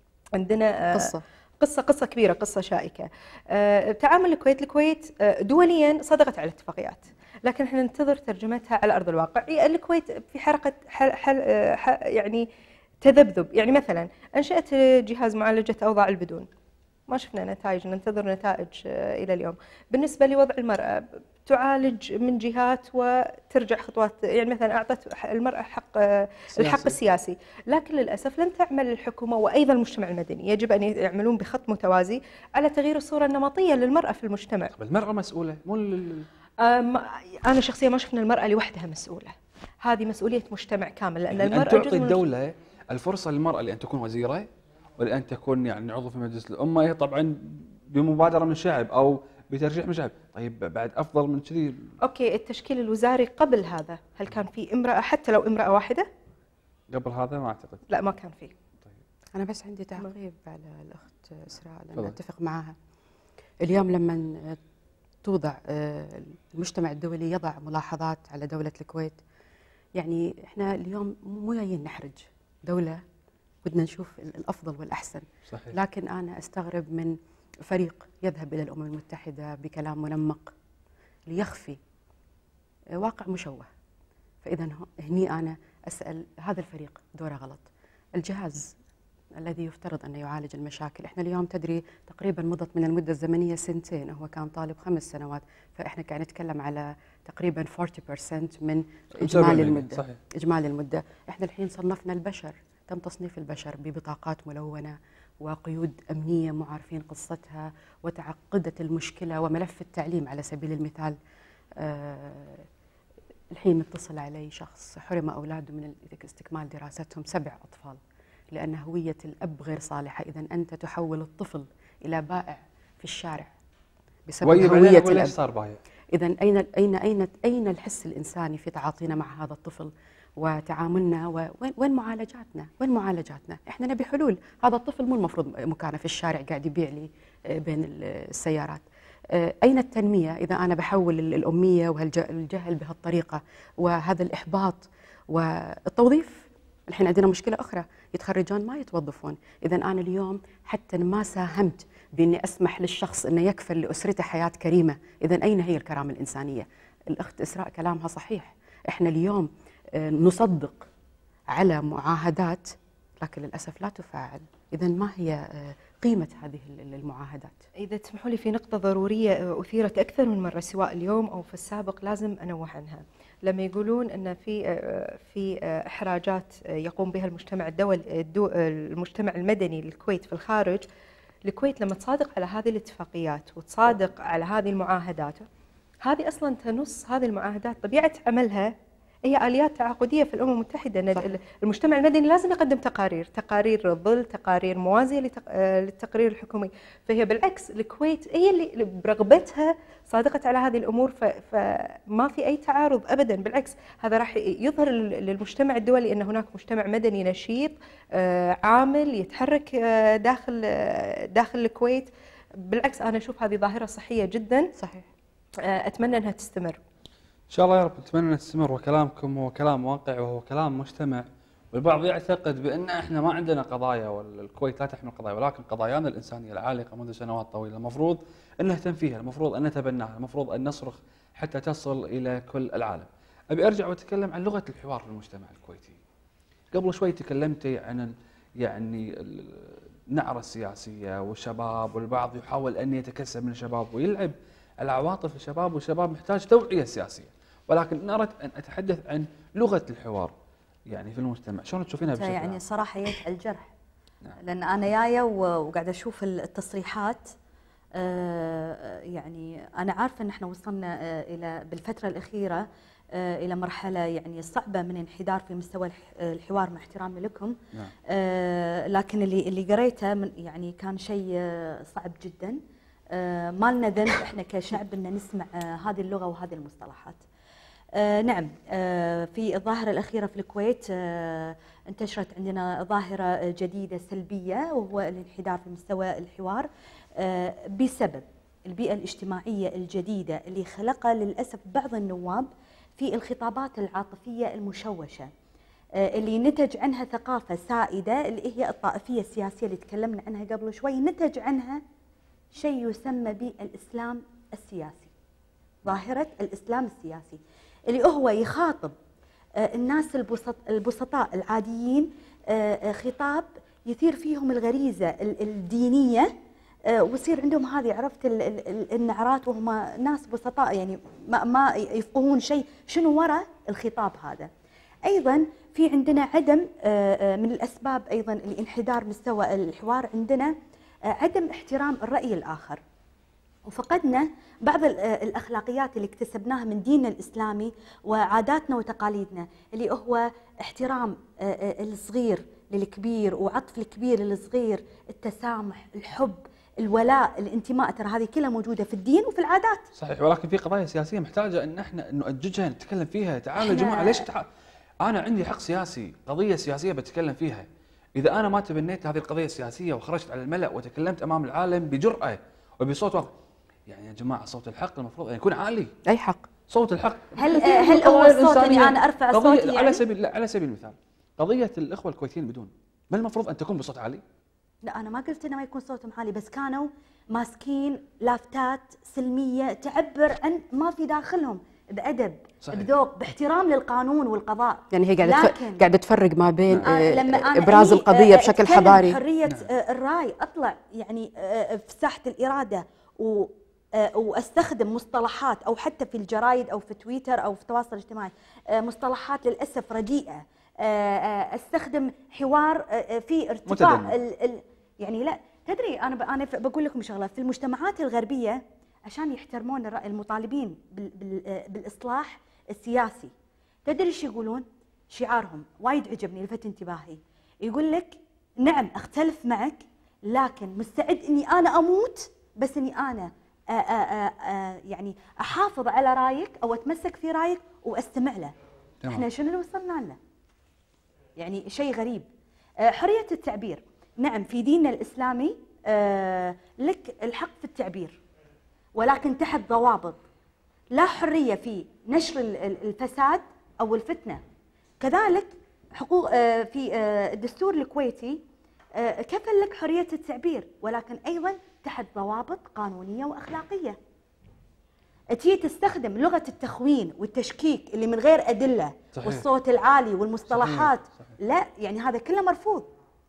C: عندنا
B: قصه
C: قصه قصه كبيره، قصه شائكه. تعامل الكويت الكويت دوليا صدقت على اتفاقيات، لكن احنا ننتظر ترجمتها على ارض الواقع. الكويت في حركه حل حل يعني تذبذب. يعني مثلا انشات جهاز معالجه اوضاع البدون، ما شفنا نتائج، ننتظر نتائج الى اليوم. بالنسبه لوضع المراه تعالج من جهات وترجع خطوات، يعني مثلا اعطت المراه حق سياسي. الحق السياسي، لكن للاسف لم تعمل الحكومه وايضا المجتمع المدني. يجب ان يعملون بخط متوازي على تغيير الصوره النمطيه للمراه في المجتمع.
A: طب المراه مسؤوله مو ال...
C: انا شخصيا ما شفنا المراه لوحدها مسؤوله، هذه مسؤوليه مجتمع كامل. لان
A: يعني
C: المراه
A: أن تعطي الدوله الفرصه للمراه لان تكون وزيره ولان تكون يعني عضو في مجلس الامه، هي طبعا بمبادره من الشعب او بترجيح من الشعب. طيب بعد افضل من كذي.
C: اوكي، التشكيل الوزاري قبل هذا هل كان في امراه حتى لو امراه واحده؟
A: قبل هذا ما اعتقد.
C: لا ما كان في.
B: طيب انا بس عندي تعقيب على الاخت اسراء لان اتفق معها. اليوم لما توضع المجتمع الدولي يضع ملاحظات على دوله الكويت، يعني احنا اليوم مو جايين نحرج دوله، بدنا نشوف الافضل والاحسن.
A: صحيح.
B: لكن انا استغرب من فريق يذهب إلى الأمم المتحدة بكلام منمق ليخفي واقع مشوه. فإذا هني أنا أسأل هذا الفريق دوره غلط. الجهاز الذي يفترض أن يعالج المشاكل، إحنا اليوم تدري تقريبا مضت من المدة الزمنية سنتين، هو كان طالب خمس سنوات، فإحنا قاعد نتكلم على تقريبا أربعين بالمئة من إجمالي المدة.
A: صحيح.
B: إجمالي المدة. إحنا الحين صنفنا البشر، تم تصنيف البشر ببطاقات ملونة وقيود أمنية مو عارفين قصتها، وتعقدت المشكلة. وملف التعليم على سبيل المثال، آه الحين متصل علي شخص حرم أولاده من استكمال دراستهم، سبع أطفال لأن هوية الأب غير صالحة. إذا أنت تحول الطفل إلى بائع في الشارع بسبب هوية الأب.
A: صار بائع؟
B: إذا أين أين أين أين الحس الإنساني في تعاطينا مع هذا الطفل وتعاملنا؟ وين وين معالجاتنا؟ وين معالجاتنا؟ إحنا نبي حلول. هذا الطفل مو المفروض مكانه في الشارع قاعد يبيع لي بين السيارات. أين التنمية إذا أنا بحول الأمية والجهل بهالطريقة وهذا الإحباط والتوظيف؟ الحين عندنا مشكلة أخرى، يتخرجون ما يتوظفون. إذا أنا اليوم حتى ما ساهمت بإني أسمح للشخص أنه يكفل لأسرته حياة كريمة، إذا أين هي الكرامة الإنسانية؟ الأخت إسراء كلامها صحيح، إحنا اليوم نصدق على معاهدات لكن للأسف لا تفاعل. إذا ما هي قيمة هذه المعاهدات؟
C: إذا تسمحوا لي في نقطة ضرورية أثيرت أكثر من مرة سواء اليوم أو في السابق لازم أنوه عنها. لما يقولون أن في في إحراجات يقوم بها المجتمع الدولي المجتمع المدني للكويت في الخارج، الكويت لما تصادق على هذه الاتفاقيات وتصادق على هذه المعاهدات، هذه أصلا تنص هذه المعاهدات طبيعة عملها هي آليات تعاقدية في الأمم المتحدة، أن المجتمع المدني لازم يقدم تقارير، تقارير ظل، تقارير موازية للتقرير الحكومي. فهي بالعكس الكويت هي اللي برغبتها صادقت على هذه الأمور، فما في أي تعارض أبدا. بالعكس هذا راح يظهر للمجتمع الدولي أن هناك مجتمع مدني نشيط عامل يتحرك داخل داخل الكويت. بالعكس أنا أشوف هذه ظاهرة صحية جدا.
B: صحيح.
C: أتمنى أنها تستمر
A: إن شاء الله يا رب. أتمنى أن تستمر، وكلامكم هو كلام واقع وهو كلام مجتمع. والبعض يعتقد بأن إحنا ما عندنا قضايا والكويت لا تحمل قضايا، ولكن قضايانا الإنسانية العالقة منذ سنوات طويلة المفروض أن نهتم فيها، المفروض أن نتبناها، المفروض أن نصرخ حتى تصل إلى كل العالم. أبي أرجع وأتكلم عن لغة الحوار في المجتمع الكويتي. قبل شوي تكلمتي عن يعني النعرة السياسية والشباب، والبعض يحاول أن يتكسب من الشباب ويلعب على عواطف الشباب، والشباب محتاج توعية سياسية. ولكن أنا أردت أن أتحدث عن لغة الحوار يعني في المجتمع، شلون تشوفينها بشكل عام؟
D: يعني صراحة جيت على الجرح.
A: نعم.
D: لأن أنا جاية وقاعدة أشوف التصريحات. يعني أنا عارفة أن احنا وصلنا إلى بالفترة الأخيرة إلى مرحلة يعني صعبة من انحدار في مستوى الحوار، مع احترامي لكم.
A: نعم.
D: لكن اللي اللي قريته من يعني كان شيء صعب جدا. ما لنا ذنب احنا كشعب ان نسمع هذه اللغة وهذه المصطلحات. آه نعم. آه في الظاهرة الأخيرة في الكويت آه انتشرت عندنا ظاهرة جديدة سلبية، وهو الانحدار في مستوى الحوار آه بسبب البيئة الاجتماعية الجديدة اللي خلقها للأسف بعض النواب في الخطابات العاطفية المشوشة، آه اللي نتج عنها ثقافة سائدة اللي هي الطائفية السياسية اللي تكلمنا عنها قبل شوي. نتج عنها شيء يسمى بالإسلام السياسي، ظاهرة الإسلام السياسي اللي هو يخاطب الناس البسط البسطاء العاديين خطاب يثير فيهم الغريزة الدينية، ويصير عندهم هذه عرفت النعرات وهم ناس بسطاء يعني ما, ما يفقهون شيء شنو وراء الخطاب هذا. أيضا في عندنا عدم من الأسباب أيضا لانحدار مستوى الحوار عندنا عدم احترام الرأي الآخر، وفقدنا بعض الأخلاقيات اللي اكتسبناها من ديننا الإسلامي وعاداتنا وتقاليدنا، اللي هو احترام الصغير للكبير وعطف الكبير للصغير، التسامح، الحب، الولاء، الانتماء. ترى هذه كلها موجودة في الدين وفي العادات.
A: صحيح. ولكن في قضايا سياسية محتاجة أن احنا نؤججها نتكلم فيها. تعالوا يا جماعة، ليش تع... أنا عندي حق سياسي، قضية سياسية بتكلم فيها. إذا أنا ما تبنيت هذه القضية السياسية وخرجت على الملأ وتكلمت أمام العالم بجرأة وبصوت واضح، يعني يا جماعة صوت الحق المفروض أن يكون عالي.
B: أي حق؟
A: صوت الحق.
D: هل هل أول صوت إني أنا أرفع صوتي يعني؟
A: على سبيل لا على سبيل المثال قضية الإخوة الكويتيين بدون، ما المفروض أن تكون بصوت عالي؟
D: لا أنا ما قلت إنه ما يكون صوتهم عالي، بس كانوا ماسكين لافتات سلمية تعبر عن ما في داخلهم بأدب، صحيح، بذوق، باحترام للقانون والقضاء.
B: يعني هي قاعدة
D: لكن
B: قاعدة تفرق ما بين
D: لما
B: إبراز القضية بشكل حضاري،
D: حرية الرأي، أطلع يعني في ساحة الإرادة و واستخدم مصطلحات او حتى في الجرايد او في تويتر او في التواصل الاجتماعي مصطلحات للاسف رديئه، استخدم حوار في ارتفاع ال ال يعني لا تدري انا انا بقول لكم شغله. في المجتمعات الغربيه عشان يحترمون الراي المطالبين بالاصلاح السياسي، تدري ايش يقولون؟ شعارهم وايد عجبني، لفت انتباهي. يقول لك نعم اختلف معك، لكن مستعد اني انا اموت بس اني انا آآ آآ آآ يعني احافظ على رايك او اتمسك في رايك واستمع له.
A: تمام.
D: احنا شنو اللي وصلنا له؟ يعني شيء غريب. آه حريه التعبير، نعم في ديننا الاسلامي آه لك الحق في التعبير، ولكن تحت ضوابط. لا حريه في نشر الفساد او الفتنه. كذلك حقوق آه في آه الدستور الكويتي آه كفل لك حريه التعبير، ولكن ايضا تحت ضوابط قانونيه واخلاقيه. تجي تستخدم لغه التخوين والتشكيك اللي من غير ادله، صحيح. والصوت العالي والمصطلحات، صحيح. صحيح. لا يعني هذا كله مرفوض.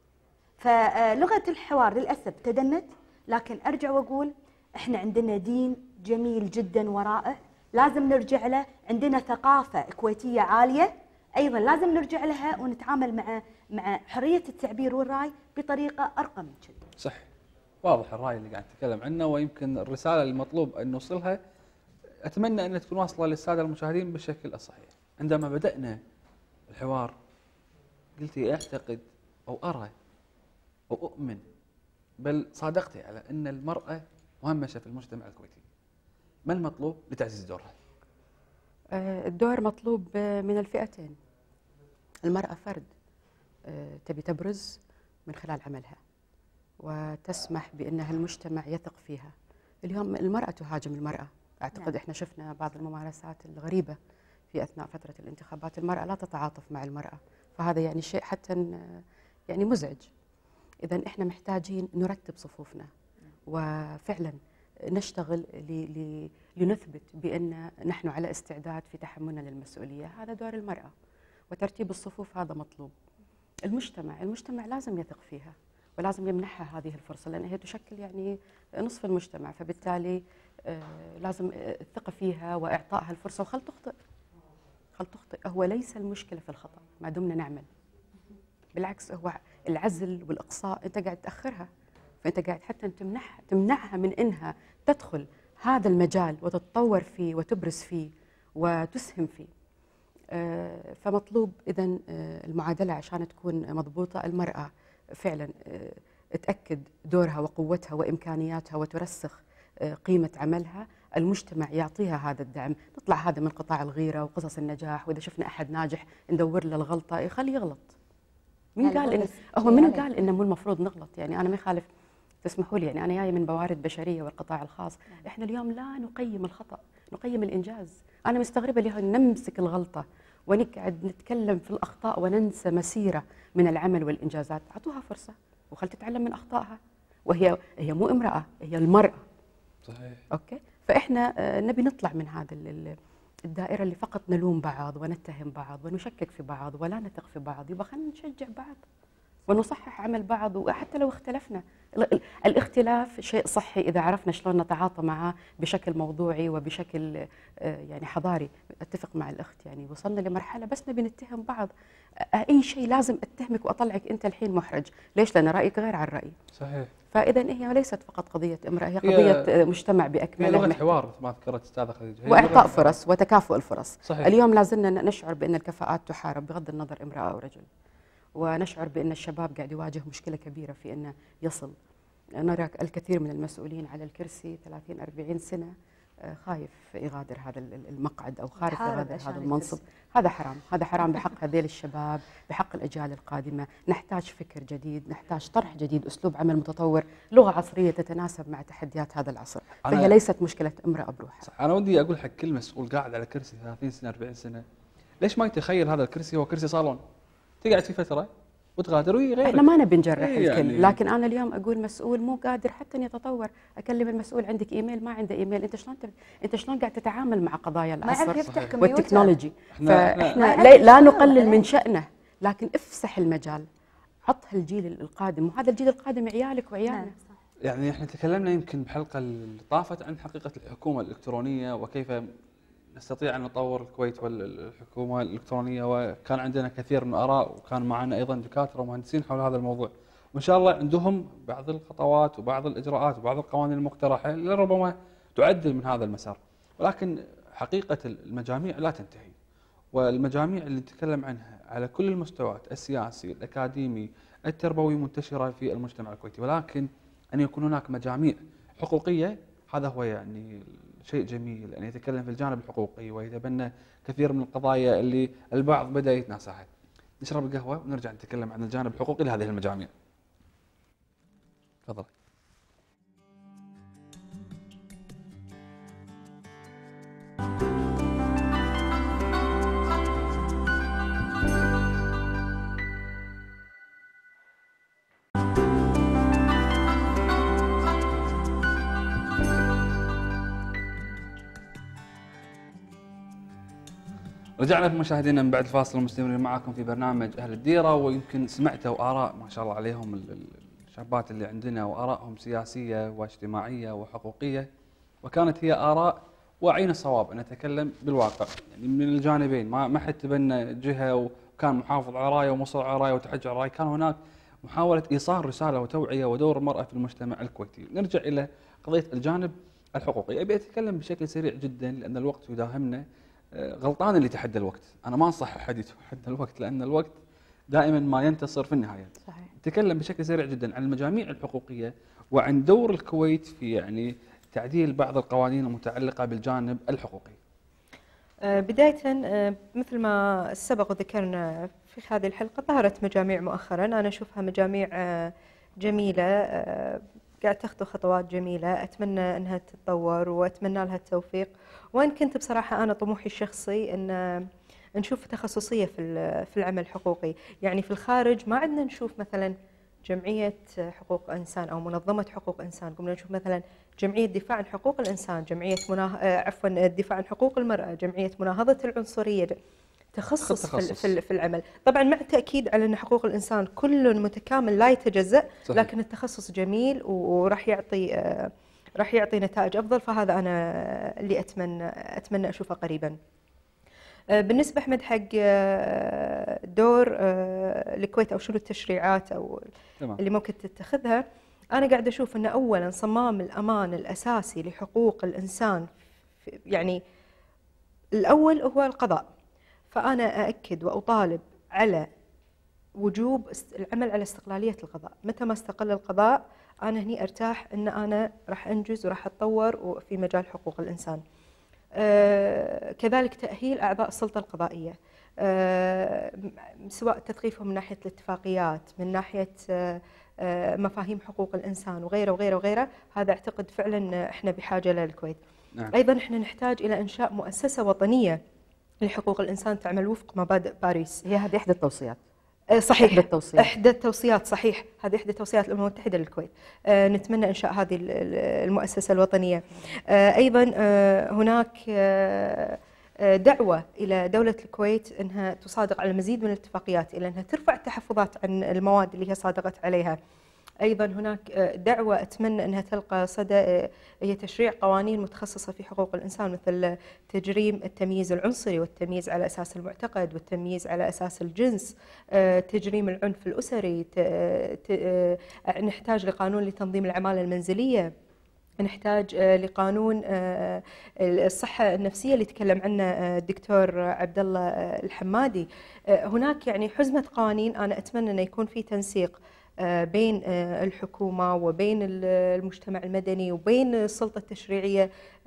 D: فلغه الحوار للاسف تدنت، لكن ارجع واقول احنا عندنا دين جميل جدا ورائع لازم نرجع له، عندنا ثقافه كويتيه عاليه ايضا لازم نرجع لها ونتعامل مع مع حريه التعبير والراي بطريقه ارقى من كذا.
A: صح، واضح الراي اللي قاعد نتكلم عنه، ويمكن الرساله المطلوب ان نوصلها اتمنى ان تكون واصله للساده المشاهدين بالشكل الصحيح. عندما بدانا الحوار قلتي اعتقد او ارى او اؤمن بل صادقتي على ان المراه مهمشه في المجتمع الكويتي. ما المطلوب لتعزيز دورها؟
B: الدور مطلوب من الفئتين. المرأة فرد تبي تبرز من خلال عملها وتسمح بأنها المجتمع يثق فيها. اليوم المرأة تهاجم المرأة. أعتقد نعم. إحنا شفنا بعض الممارسات الغريبة في أثناء فترة الانتخابات، المرأة لا تتعاطف مع المرأة، فهذا يعني شيء حتى يعني مزعج. إذن إحنا محتاجين نرتب صفوفنا وفعلا نشتغل لنثبت بأن نحن على استعداد في تحملنا للمسؤولية. هذا دور المرأة، وترتيب الصفوف هذا مطلوب. المجتمع المجتمع لازم يثق فيها ولازم يمنحها هذه الفرصة، لأن هي تشكل يعني نصف المجتمع، فبالتالي لازم الثقة فيها وإعطائها الفرصة. وخل تخطئ خل تخطئ هو ليس المشكلة في الخطأ ما دمنا نعمل، بالعكس هو العزل والإقصاء أنت قاعد تأخرها، فأنت قاعد حتى تمنعها تمنعها من إنها تدخل هذا المجال وتتطور فيه وتبرز فيه وتسهم فيه. فمطلوب إذن المعادلة عشان تكون مضبوطة. المرأة فعلا تأكد دورها وقوتها وإمكانياتها وترسخ قيمة عملها، المجتمع يعطيها هذا الدعم. نطلع هذا من قطاع الغيرة وقصص النجاح، وإذا شفنا أحد ناجح ندور له الغلطة يخليه يغلط. مين قال إن هو من قال إنه مو المفروض نغلط؟ يعني أنا ما يخالف، تسمحوا لي، يعني أنا جاي من موارد بشرية والقطاع الخاص، إحنا اليوم لا نقيم الخطأ، نقيم الإنجاز. أنا مستغربة ليه نمسك الغلطة ونقعد نتكلم في الأخطاء وننسى مسيرة من العمل والإنجازات. أعطوها فرصة وخل تتعلم من أخطائها، وهي هي مو امرأة، هي المرأة. صحيح. أوكي، فإحنا نبي نطلع من هذا الدائرة اللي فقط نلوم بعض ونتهم بعض ونشكك في بعض ولا نثق في بعض. يبقى خلينا نشجع بعض ونصحح عمل بعض، وحتى لو اختلفنا. الاختلاف شيء صحي إذا عرفنا شلون نتعاطى معه بشكل موضوعي وبشكل يعني حضاري. أتفق مع الأخت، يعني وصلنا لمرحلة بس نبي نتهم بعض. أي شيء لازم أتهمك وأطلعك أنت الحين محرج، ليش؟ لأن رأيك غير عن رأيي. صحيح. فإذا هي ليست فقط قضية امرأة، هي قضية هي مجتمع بأكمله.
A: هي لغة حوار ما ذكرت أستاذة خديجة،
B: وإعطاء فرص وتكافؤ الفرص. صحيح. اليوم لازلنا نشعر بأن الكفاءات تحارب بغض النظر امرأة أو رجل، ونشعر بأن الشباب قاعد يواجه مشكلة كبيرة في أنه يصل. نرى الكثير من المسؤولين على الكرسي ثلاثين أربعين سنة خايف يغادر هذا المقعد أو خايف يغادر هذا المنصب. هذا حرام، هذا حرام بحق هذيل الشباب، بحق الأجيال القادمة. نحتاج فكر جديد، نحتاج طرح جديد، أسلوب عمل متطور، لغة عصرية تتناسب مع تحديات هذا العصر. فهي ليست مشكلة امرأة بروحها.
A: أنا ودي أقول حق كل مسؤول قاعد على كرسي ثلاثين سنة أربعين سنة، ليش ما يتخيل هذا الكرسي هو كرسي صالون، تقعد فيه فترة وتغادر ويغيرك.
B: احنا ما نبي نجرح الكل،
A: يعني.
B: لكن انا اليوم اقول مسؤول مو قادر حتى ان يتطور، اكلم المسؤول عندك ايميل ما عنده ايميل، انت شلون انت شلون قاعد تتعامل مع قضايا العصر والتكنولوجي؟ فاحنا لا نقلل من شأنه، لكن افسح المجال، عطها الجيل القادم، وهذا الجيل القادم عيالك وعيالنا.
A: يعني احنا تكلمنا يمكن بحلقة اللي طافت عن حقيقة الحكومة الإلكترونية وكيف نستطيع أن نطور الكويت والحكومة الإلكترونية، وكان عندنا كثير من الآراء، وكان معنا أيضا دكاترة ومهندسين حول هذا الموضوع، وإن شاء الله عندهم بعض الخطوات وبعض الإجراءات وبعض القوانين المقترحة اللي ربما تعدل من هذا المسار. ولكن حقيقة المجاميع لا تنتهي، والمجاميع اللي نتكلم عنها على كل المستويات، السياسي، الأكاديمي، التربوي منتشرة في المجتمع الكويتي، ولكن أن يكون هناك مجاميع حقوقية هذا هو يعني شيء جميل، أن يتكلم في الجانب الحقوقي ويتبنى كثير من القضايا اللي البعض بدأ يتناساها. نشرب القهوة ونرجع نتكلم عن الجانب الحقوقي لهذه المجاميع. تفضل. رجعنا في مشاهدينا من بعد الفاصل ومستمرين معكم في برنامج أهل الديرة، ويمكن سمعتوا آراء ما شاء الله عليهم الشابات اللي عندنا، وآرائهم سياسية واجتماعية وحقوقية، وكانت هي آراء واعين الصواب، أن نتكلم بالواقع يعني من الجانبين، ما ما حد تبنى جهة وكان محافظ على راية ومصر على راية وتحج على راية، كان هناك محاولة إيصال رسالة وتوعية ودور المرأة في المجتمع الكويتي. نرجع إلى قضية الجانب الحقوقي، أبي أتكلم بشكل سريع جدا لأن الوقت يداهمنا. غلطان اللي تحدى الوقت، أنا ما أنصح أحد يتحدى الوقت لأن الوقت دائما ما ينتصر في النهاية. صحيح. نتكلم بشكل سريع جدا عن المجاميع الحقوقية وعن دور الكويت في يعني تعديل بعض القوانين المتعلقة بالجانب الحقوقي.
C: بداية مثل ما سبق وذكرنا في هذه الحلقة، ظهرت مجاميع مؤخرا، أنا أشوفها مجاميع جميلة، قاعد تخطو خطوات جميلة، أتمنى أنها تتطور وأتمنى لها التوفيق. وإن كنت بصراحة أنا طموحي الشخصي أن نشوف تخصصية في في العمل الحقوقي، يعني في الخارج ما عندنا نشوف مثلا جمعية حقوق إنسان أو منظمة حقوق إنسان، قمنا نشوف مثلا جمعية دفاع عن حقوق الإنسان، جمعية مناه... عفوا الدفاع عن حقوق المرأة، جمعية مناهضة العنصرية، تخصص, تخصص. في في العمل. طبعا مع التأكيد على أن حقوق الإنسان كل متكامل لا يتجزأ، صحيح. لكن التخصص جميل وراح يعطي راح يعطي نتائج أفضل، فهذا أنا اللي أتمنى أتمنى أشوفه قريبا. بالنسبة أحمد حق دور الكويت أو شنو التشريعات أو تمام. اللي ممكن تتخذها، أنا قاعدة أشوف أن أولا صمام الأمان الأساسي لحقوق الإنسان يعني الأول هو القضاء، فأنا أأكد وأطالب على وجوب العمل على استقلالية القضاء. متى ما استقل القضاء أنا هني أرتاح أن أنا راح أنجز وراح أتطور في مجال حقوق الإنسان. آه كذلك تأهيل أعضاء السلطة القضائية، آه سواء تثقيفهم من ناحية الاتفاقيات، من ناحية آه آه مفاهيم حقوق الإنسان وغيره وغيره وغيره، هذا أعتقد فعلا إحنا بحاجة له الكويت. نعم. أيضا إحنا نحتاج إلى إنشاء مؤسسة وطنية لحقوق الإنسان تعمل وفق مبادئ باريس.
B: هي هذه إحدى التوصيات.
C: صحيح، إحدى التوصيات. إحدى التوصيات صحيح، هذه إحدى توصيات الأمم المتحدة للكويت. آه نتمنى إنشاء هذه المؤسسة الوطنية. آه أيضا آه هناك آه دعوة إلى دولة الكويت أنها تصادق على المزيد من الاتفاقيات، إلى أنها ترفع التحفظات عن المواد اللي هي صادقت عليها. أيضا هناك دعوة أتمنى أنها تلقى صدى، هي تشريع قوانين متخصصة في حقوق الإنسان، مثل تجريم التمييز العنصري والتمييز على أساس المعتقد والتمييز على أساس الجنس، تجريم العنف الأسري، نحتاج لقانون لتنظيم العمالة المنزلية، نحتاج لقانون الصحة النفسية اللي تكلم عنه الدكتور عبد الله الحمادي. هناك يعني حزمة قوانين، أنا أتمنى أن يكون في تنسيق بين الحكومة وبين المجتمع المدني وبين السلطة التشريعية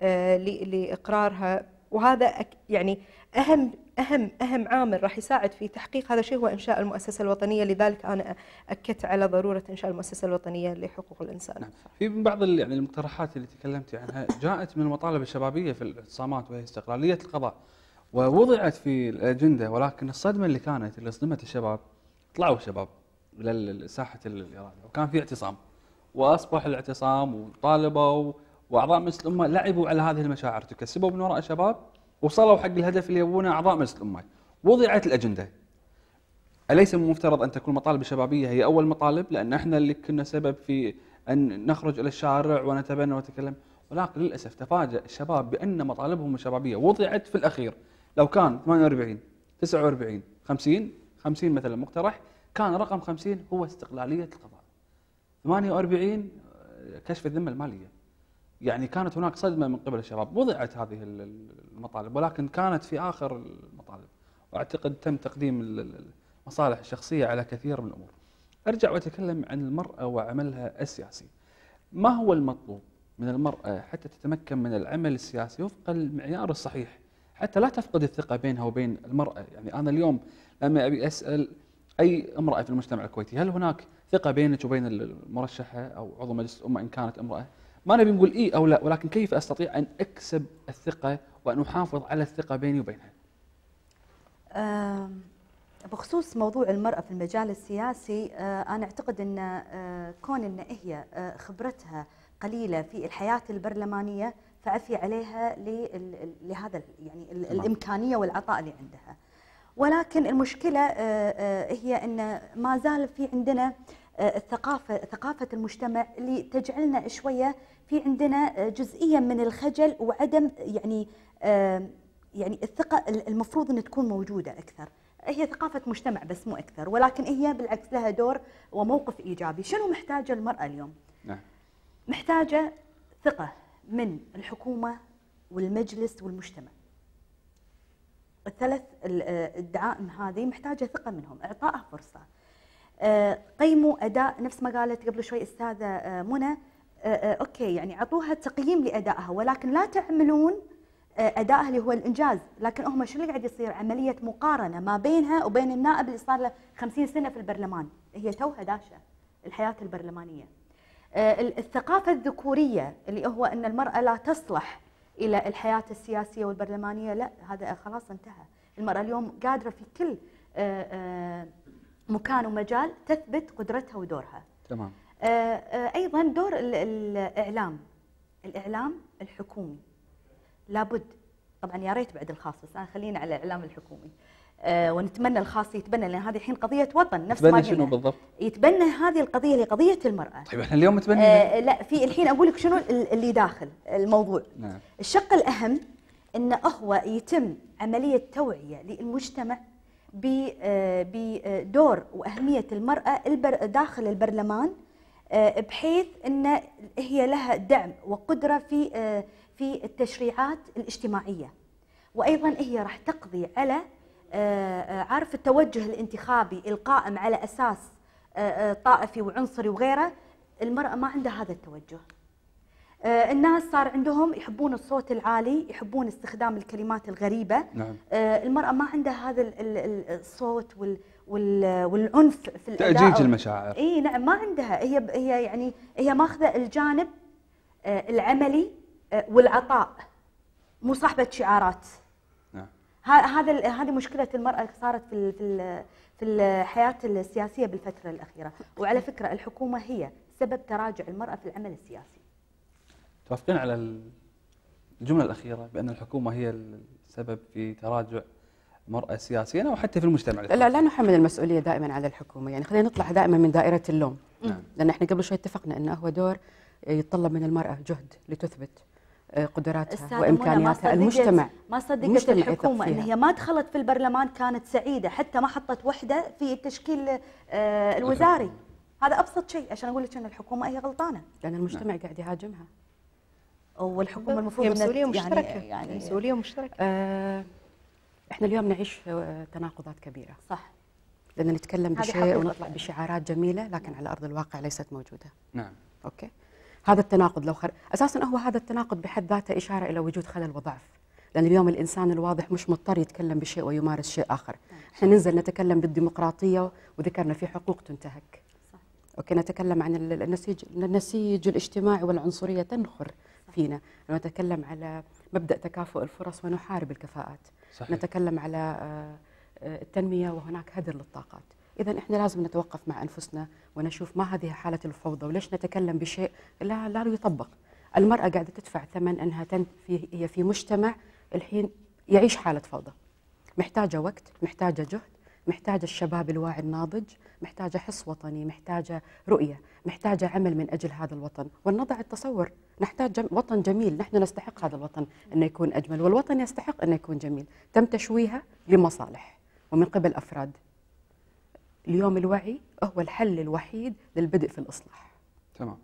C: لإقرارها، وهذا يعني أهم أهم أهم عامل راح يساعد في تحقيق هذا الشيء هو إنشاء المؤسسة الوطنية. لذلك أنا أكدت على ضرورة إنشاء المؤسسة الوطنية لحقوق الإنسان.
A: نعم. في بعض يعني المقترحات اللي تكلمتي عنها جاءت من المطالب الشبابية في الاعتصامات، وهي استقلالية القضاء، ووضعت في الأجندة، ولكن الصدمة اللي كانت اللي صدمت الشباب، طلعوا الشباب لساحة الإرادة وكان في اعتصام، وأصبح الاعتصام وطالبوا وأعضاء مجلس الأمة لعبوا على هذه المشاعر، تكسبوا من وراء الشباب وصلوا حق الهدف اللي يبونه أعضاء مجلس الأمة. وضعت الأجندة، أليس من المفترض أن تكون المطالب الشبابية هي أول مطالب، لأن احنا اللي كنا سبب في أن نخرج إلى الشارع ونتبنى ونتكلم، ولكن للأسف تفاجأ الشباب بأن مطالبهم الشبابية وضعت في الأخير. لو كان ثمانية وأربعين تسعة وأربعين خمسين خمسين مثلا مقترح، كان رقم خمسين هو استقلالية القضاء، ثمانية وأربعين كشف الذمة المالية. يعني كانت هناك صدمة من قبل الشباب، وضعت هذه المطالب ولكن كانت في آخر المطالب، وأعتقد تم تقديم المصالح الشخصية على كثير من الأمور. ارجع واتكلم عن المراه وعملها السياسي. ما هو المطلوب من المراه حتى تتمكن من العمل السياسي وفق المعيار الصحيح، حتى لا تفقد الثقه بينها وبين المراه؟ يعني انا اليوم لما ابي اسال اي امراه في المجتمع الكويتي، هل هناك ثقه بينك وبين المرشحه او عضو مجلس الامه ان كانت امراه؟ ما نبي نقول اي او لا، ولكن كيف استطيع ان اكسب الثقه وان احافظ على الثقه بيني وبينها؟
D: أه بخصوص موضوع المرأة في المجال السياسي، أه أنا أعتقد أن أه كون أن هي أه خبرتها قليلة في الحياة البرلمانية فعفي عليها لهذا يعني الإمكانية والعطاء اللي عندها. ولكن المشكلة أه هي أن ما زال في عندنا الثقافة ثقافة المجتمع اللي تجعلنا شوية في عندنا جزئيا من الخجل وعدم يعني أه يعني الثقة المفروض أن تكون موجودة أكثر. هي ثقافة مجتمع بس مو أكثر، ولكن هي بالعكس لها دور وموقف إيجابي. شنو محتاجة المرأة اليوم؟ نعم. محتاجة ثقة من الحكومة والمجلس والمجتمع. الثلاث الدعائم هذه محتاجة ثقة منهم، إعطائها فرصة. قيموا أداء نفس ما قالت قبل شوي أستاذة منى، أوكي يعني أعطوها تقييم لأدائها، ولكن لا تعملون أدائها اللي هو الإنجاز. لكن هم شو اللي قاعد يصير؟ عملية مقارنة ما بينها وبين النائب اللي صار له خمسين سنة في البرلمان، هي توها داشة الحياة البرلمانية. الثقافة الذكورية اللي هو أن المرأة لا تصلح إلى الحياة السياسية والبرلمانية، لا هذا خلاص انتهى. المرأة اليوم قادرة في كل مكان ومجال تثبت قدرتها ودورها.
A: تمام.
D: أيضا دور الإعلام، الإعلام الحكومي لابد طبعا، يا ريت بعد الخاص، بس انا خلينا على الاعلام الحكومي. أه ونتمنى الخاص يتبنى، لان هذه الحين قضيه وطن نفس ما
A: قلنا. شنو بالضبط؟
D: يتبنى هذه القضيه اللي قضيه المراه.
A: طيب احنا اليوم متبنين.
D: أه لا، في الحين اقول لك شنو اللي داخل الموضوع. نعم. الشق الاهم انه هو يتم عمليه توعيه للمجتمع بدور واهميه المراه داخل البرلمان، أه بحيث ان هي لها دعم وقدره في أه في التشريعات الاجتماعية. وأيضا هي راح تقضي على عارف التوجه الانتخابي القائم على أساس طائفي وعنصري وغيره. المرأة ما عندها هذا التوجه. الناس صار عندهم يحبون الصوت العالي، يحبون استخدام الكلمات الغريبة.
A: نعم.
D: المرأة ما عندها هذا الصوت والعنف في الأداء،
A: تأجيج المشاعر.
D: اي نعم، ما عندها. هي هي يعني هي ماخذة الجانب العملي والعطاء، مو صاحبة شعارات.
A: نعم.
D: هذا هذه مشكلة المرأة اللي صارت في في في الحياة السياسية بالفترة الأخيرة. وعلى فكرة الحكومة هي سبب تراجع المرأة في العمل السياسي.
A: توافقين على الجملة الأخيرة بأن الحكومة هي السبب في تراجع المرأة سياسيا أو حتى في المجتمع؟
B: لا لا نحمل المسؤولية دائما على الحكومة، يعني خلينا نطلع دائما من دائرة اللوم.
A: نعم.
B: لأن احنا قبل شوي اتفقنا أنه هو دور يتطلب من المرأة جهد لتثبت قدراتها وامكانياتها. المجتمع
D: ما صدقت الحكومه ان هي ما دخلت في البرلمان كانت سعيده، حتى ما حطت وحده في التشكيل الوزاري. هذا ابسط شيء عشان اقول لك ان الحكومه هي غلطانه،
B: لان المجتمع قاعد يهاجمها.
D: والحكومه المفروض
C: مسؤوليه مشتركه،
D: يعني, يعني
C: مسؤوليه مشتركه.
B: آه احنا اليوم نعيش تناقضات كبيره.
D: صح.
B: لان نتكلم بشيء ونطلع بشعارات جميله لكن على ارض الواقع ليست موجوده.
A: نعم.
B: اوكي. هذا التناقض لو خر... اساسا هو هذا التناقض بحد ذاته اشاره الى وجود خلل وضعف، لان اليوم الانسان الواضح مش مضطر يتكلم بشيء ويمارس شيء اخر. احنا ننزل نتكلم بالديمقراطيه وذكرنا في حقوق تنتهك. صح. اوكي، نتكلم عن النسيج النسيج الاجتماعي والعنصريه تنخر فينا، نتكلم على مبدا تكافؤ الفرص ونحارب الكفاءات. صحيح. نتكلم على التنميه وهناك هدر للطاقات. إذا إحنا لازم نتوقف مع أنفسنا ونشوف ما هذه حالة الفوضى وليش نتكلم بشيء لا لا يطبق. المرأة قاعدة تدفع ثمن أنها في هي في مجتمع الحين يعيش حالة فوضى. محتاجة وقت، محتاجة جهد، محتاجة الشباب الواعي الناضج، محتاجة حس وطني، محتاجة رؤية، محتاجة عمل من أجل هذا الوطن، ونضع التصور. نحتاج جم... وطن جميل، نحن نستحق هذا الوطن أنه يكون أجمل، والوطن يستحق أنه يكون جميل. تم تشويهها لمصالح ومن قبل أفراد. اليوم الوعي هو الحل الوحيد للبدء في الإصلاح.
A: تمام.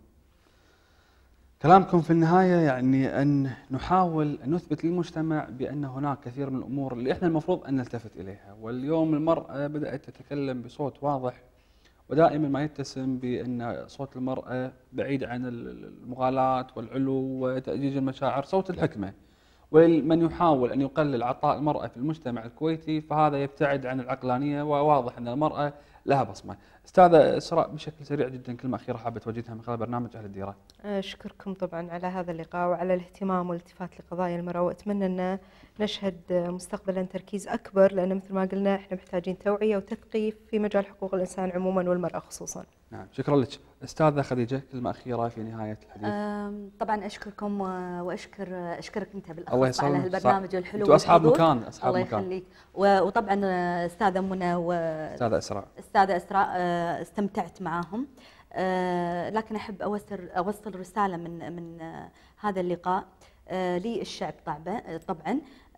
A: كلامكم في النهاية يعني أن نحاول أن نثبت للمجتمع بأن هناك كثير من الأمور اللي إحنا المفروض أن نلتفت إليها، واليوم المرأة بدأت تتكلم بصوت واضح ودائما ما يتسم بأن صوت المرأة بعيد عن المغالاة والعلو وتأجيج المشاعر، صوت الحكمة. ومن يحاول أن يقلل عطاء المرأة في المجتمع الكويتي فهذا يبتعد عن العقلانية، وواضح أن المرأة لها بصمة. أستاذة إسراء، بشكل سريع جدا كلمة أخيرة حابة توجهها من خلال برنامج أهل الديرة.
C: أشكركم طبعا على هذا اللقاء وعلى الاهتمام والالتفات لقضايا المرأة، وأتمنى أن نشهد مستقبلا تركيز أكبر، لأن مثل ما قلنا احنا محتاجين توعية وتثقيف في مجال حقوق الإنسان عموما والمرأة خصوصا.
A: نعم، شكرا لك. أستاذة خديجة، كلمة أخيرة في نهاية الحديث.
D: طبعا أشكركم وأشكر أشكرك أنت بالأخص على هالبرنامج الحلو.
A: أنتم أصحاب مكان، أصحاب
D: الله
A: مكان.
D: الله يخليك. وطبعا أستاذة منى
A: وأستاذة إسراء
D: أستاذة إسراء استمتعت معاهم، لكن أحب أوصل أوصل رسالة من من هذا اللقاء للشعب طبعا.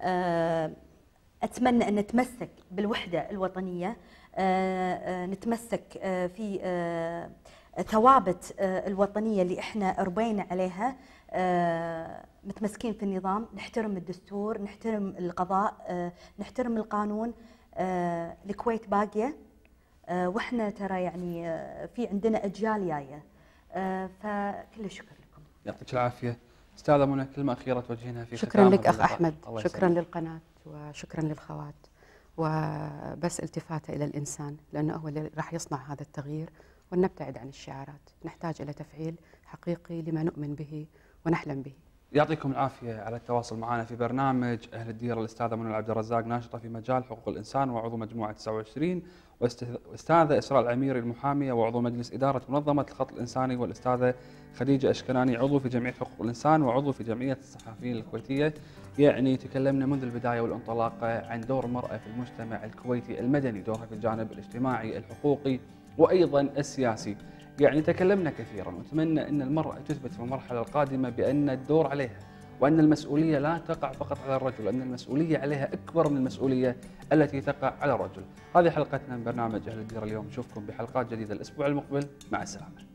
D: أتمنى أن نتمسك بالوحدة الوطنية، نتمسك في ثوابت الوطنية اللي احنا ربينا عليها، متمسكين في النظام، نحترم الدستور، نحترم القضاء، نحترم القانون. الكويت باقية، واحنا ترى يعني في عندنا أجيال جاية، فكل الشكر لكم.
A: يعطيك العافية. أستاذة منى، كلمة أخيرة توجهينها في
B: شكرا لك أخ أحمد، شكرا للقناة وشكرا للخوات، وبس التفاتة إلى الإنسان لأنه هو اللي راح يصنع هذا التغيير، ونبتعد عن الشعارات، نحتاج إلى تفعيل حقيقي لما نؤمن به ونحلم به. يعطيكم العافية على التواصل معنا في برنامج أهل الديرة. الأستاذة منى عبد الرزاق، ناشطة في مجال حقوق الإنسان وعضو مجموعة تسعة وعشرين، والأستاذة إسراء العميري المحامية وعضو مجلس إدارة منظمة الخط الإنساني، والأستاذة خديجة أشكناني عضو في جمعية حقوق الإنسان وعضو في جمعية الصحفيين الكويتية. يعني تكلمنا منذ البداية والانطلاقة عن دور المرأة في المجتمع الكويتي المدني، دورها في الجانب الاجتماعي الحقوقي وأيضا السياسي. يعني تكلمنا كثيرا، ونتمنى أن المرأة تثبت في المرحلة القادمة بأن الدور عليها، وأن المسؤولية لا تقع فقط على الرجل، أن المسؤولية عليها أكبر من المسؤولية التي تقع على الرجل. هذه حلقتنا من برنامج أهل الديرة اليوم، نشوفكم بحلقات جديدة الأسبوع المقبل، مع السلامة.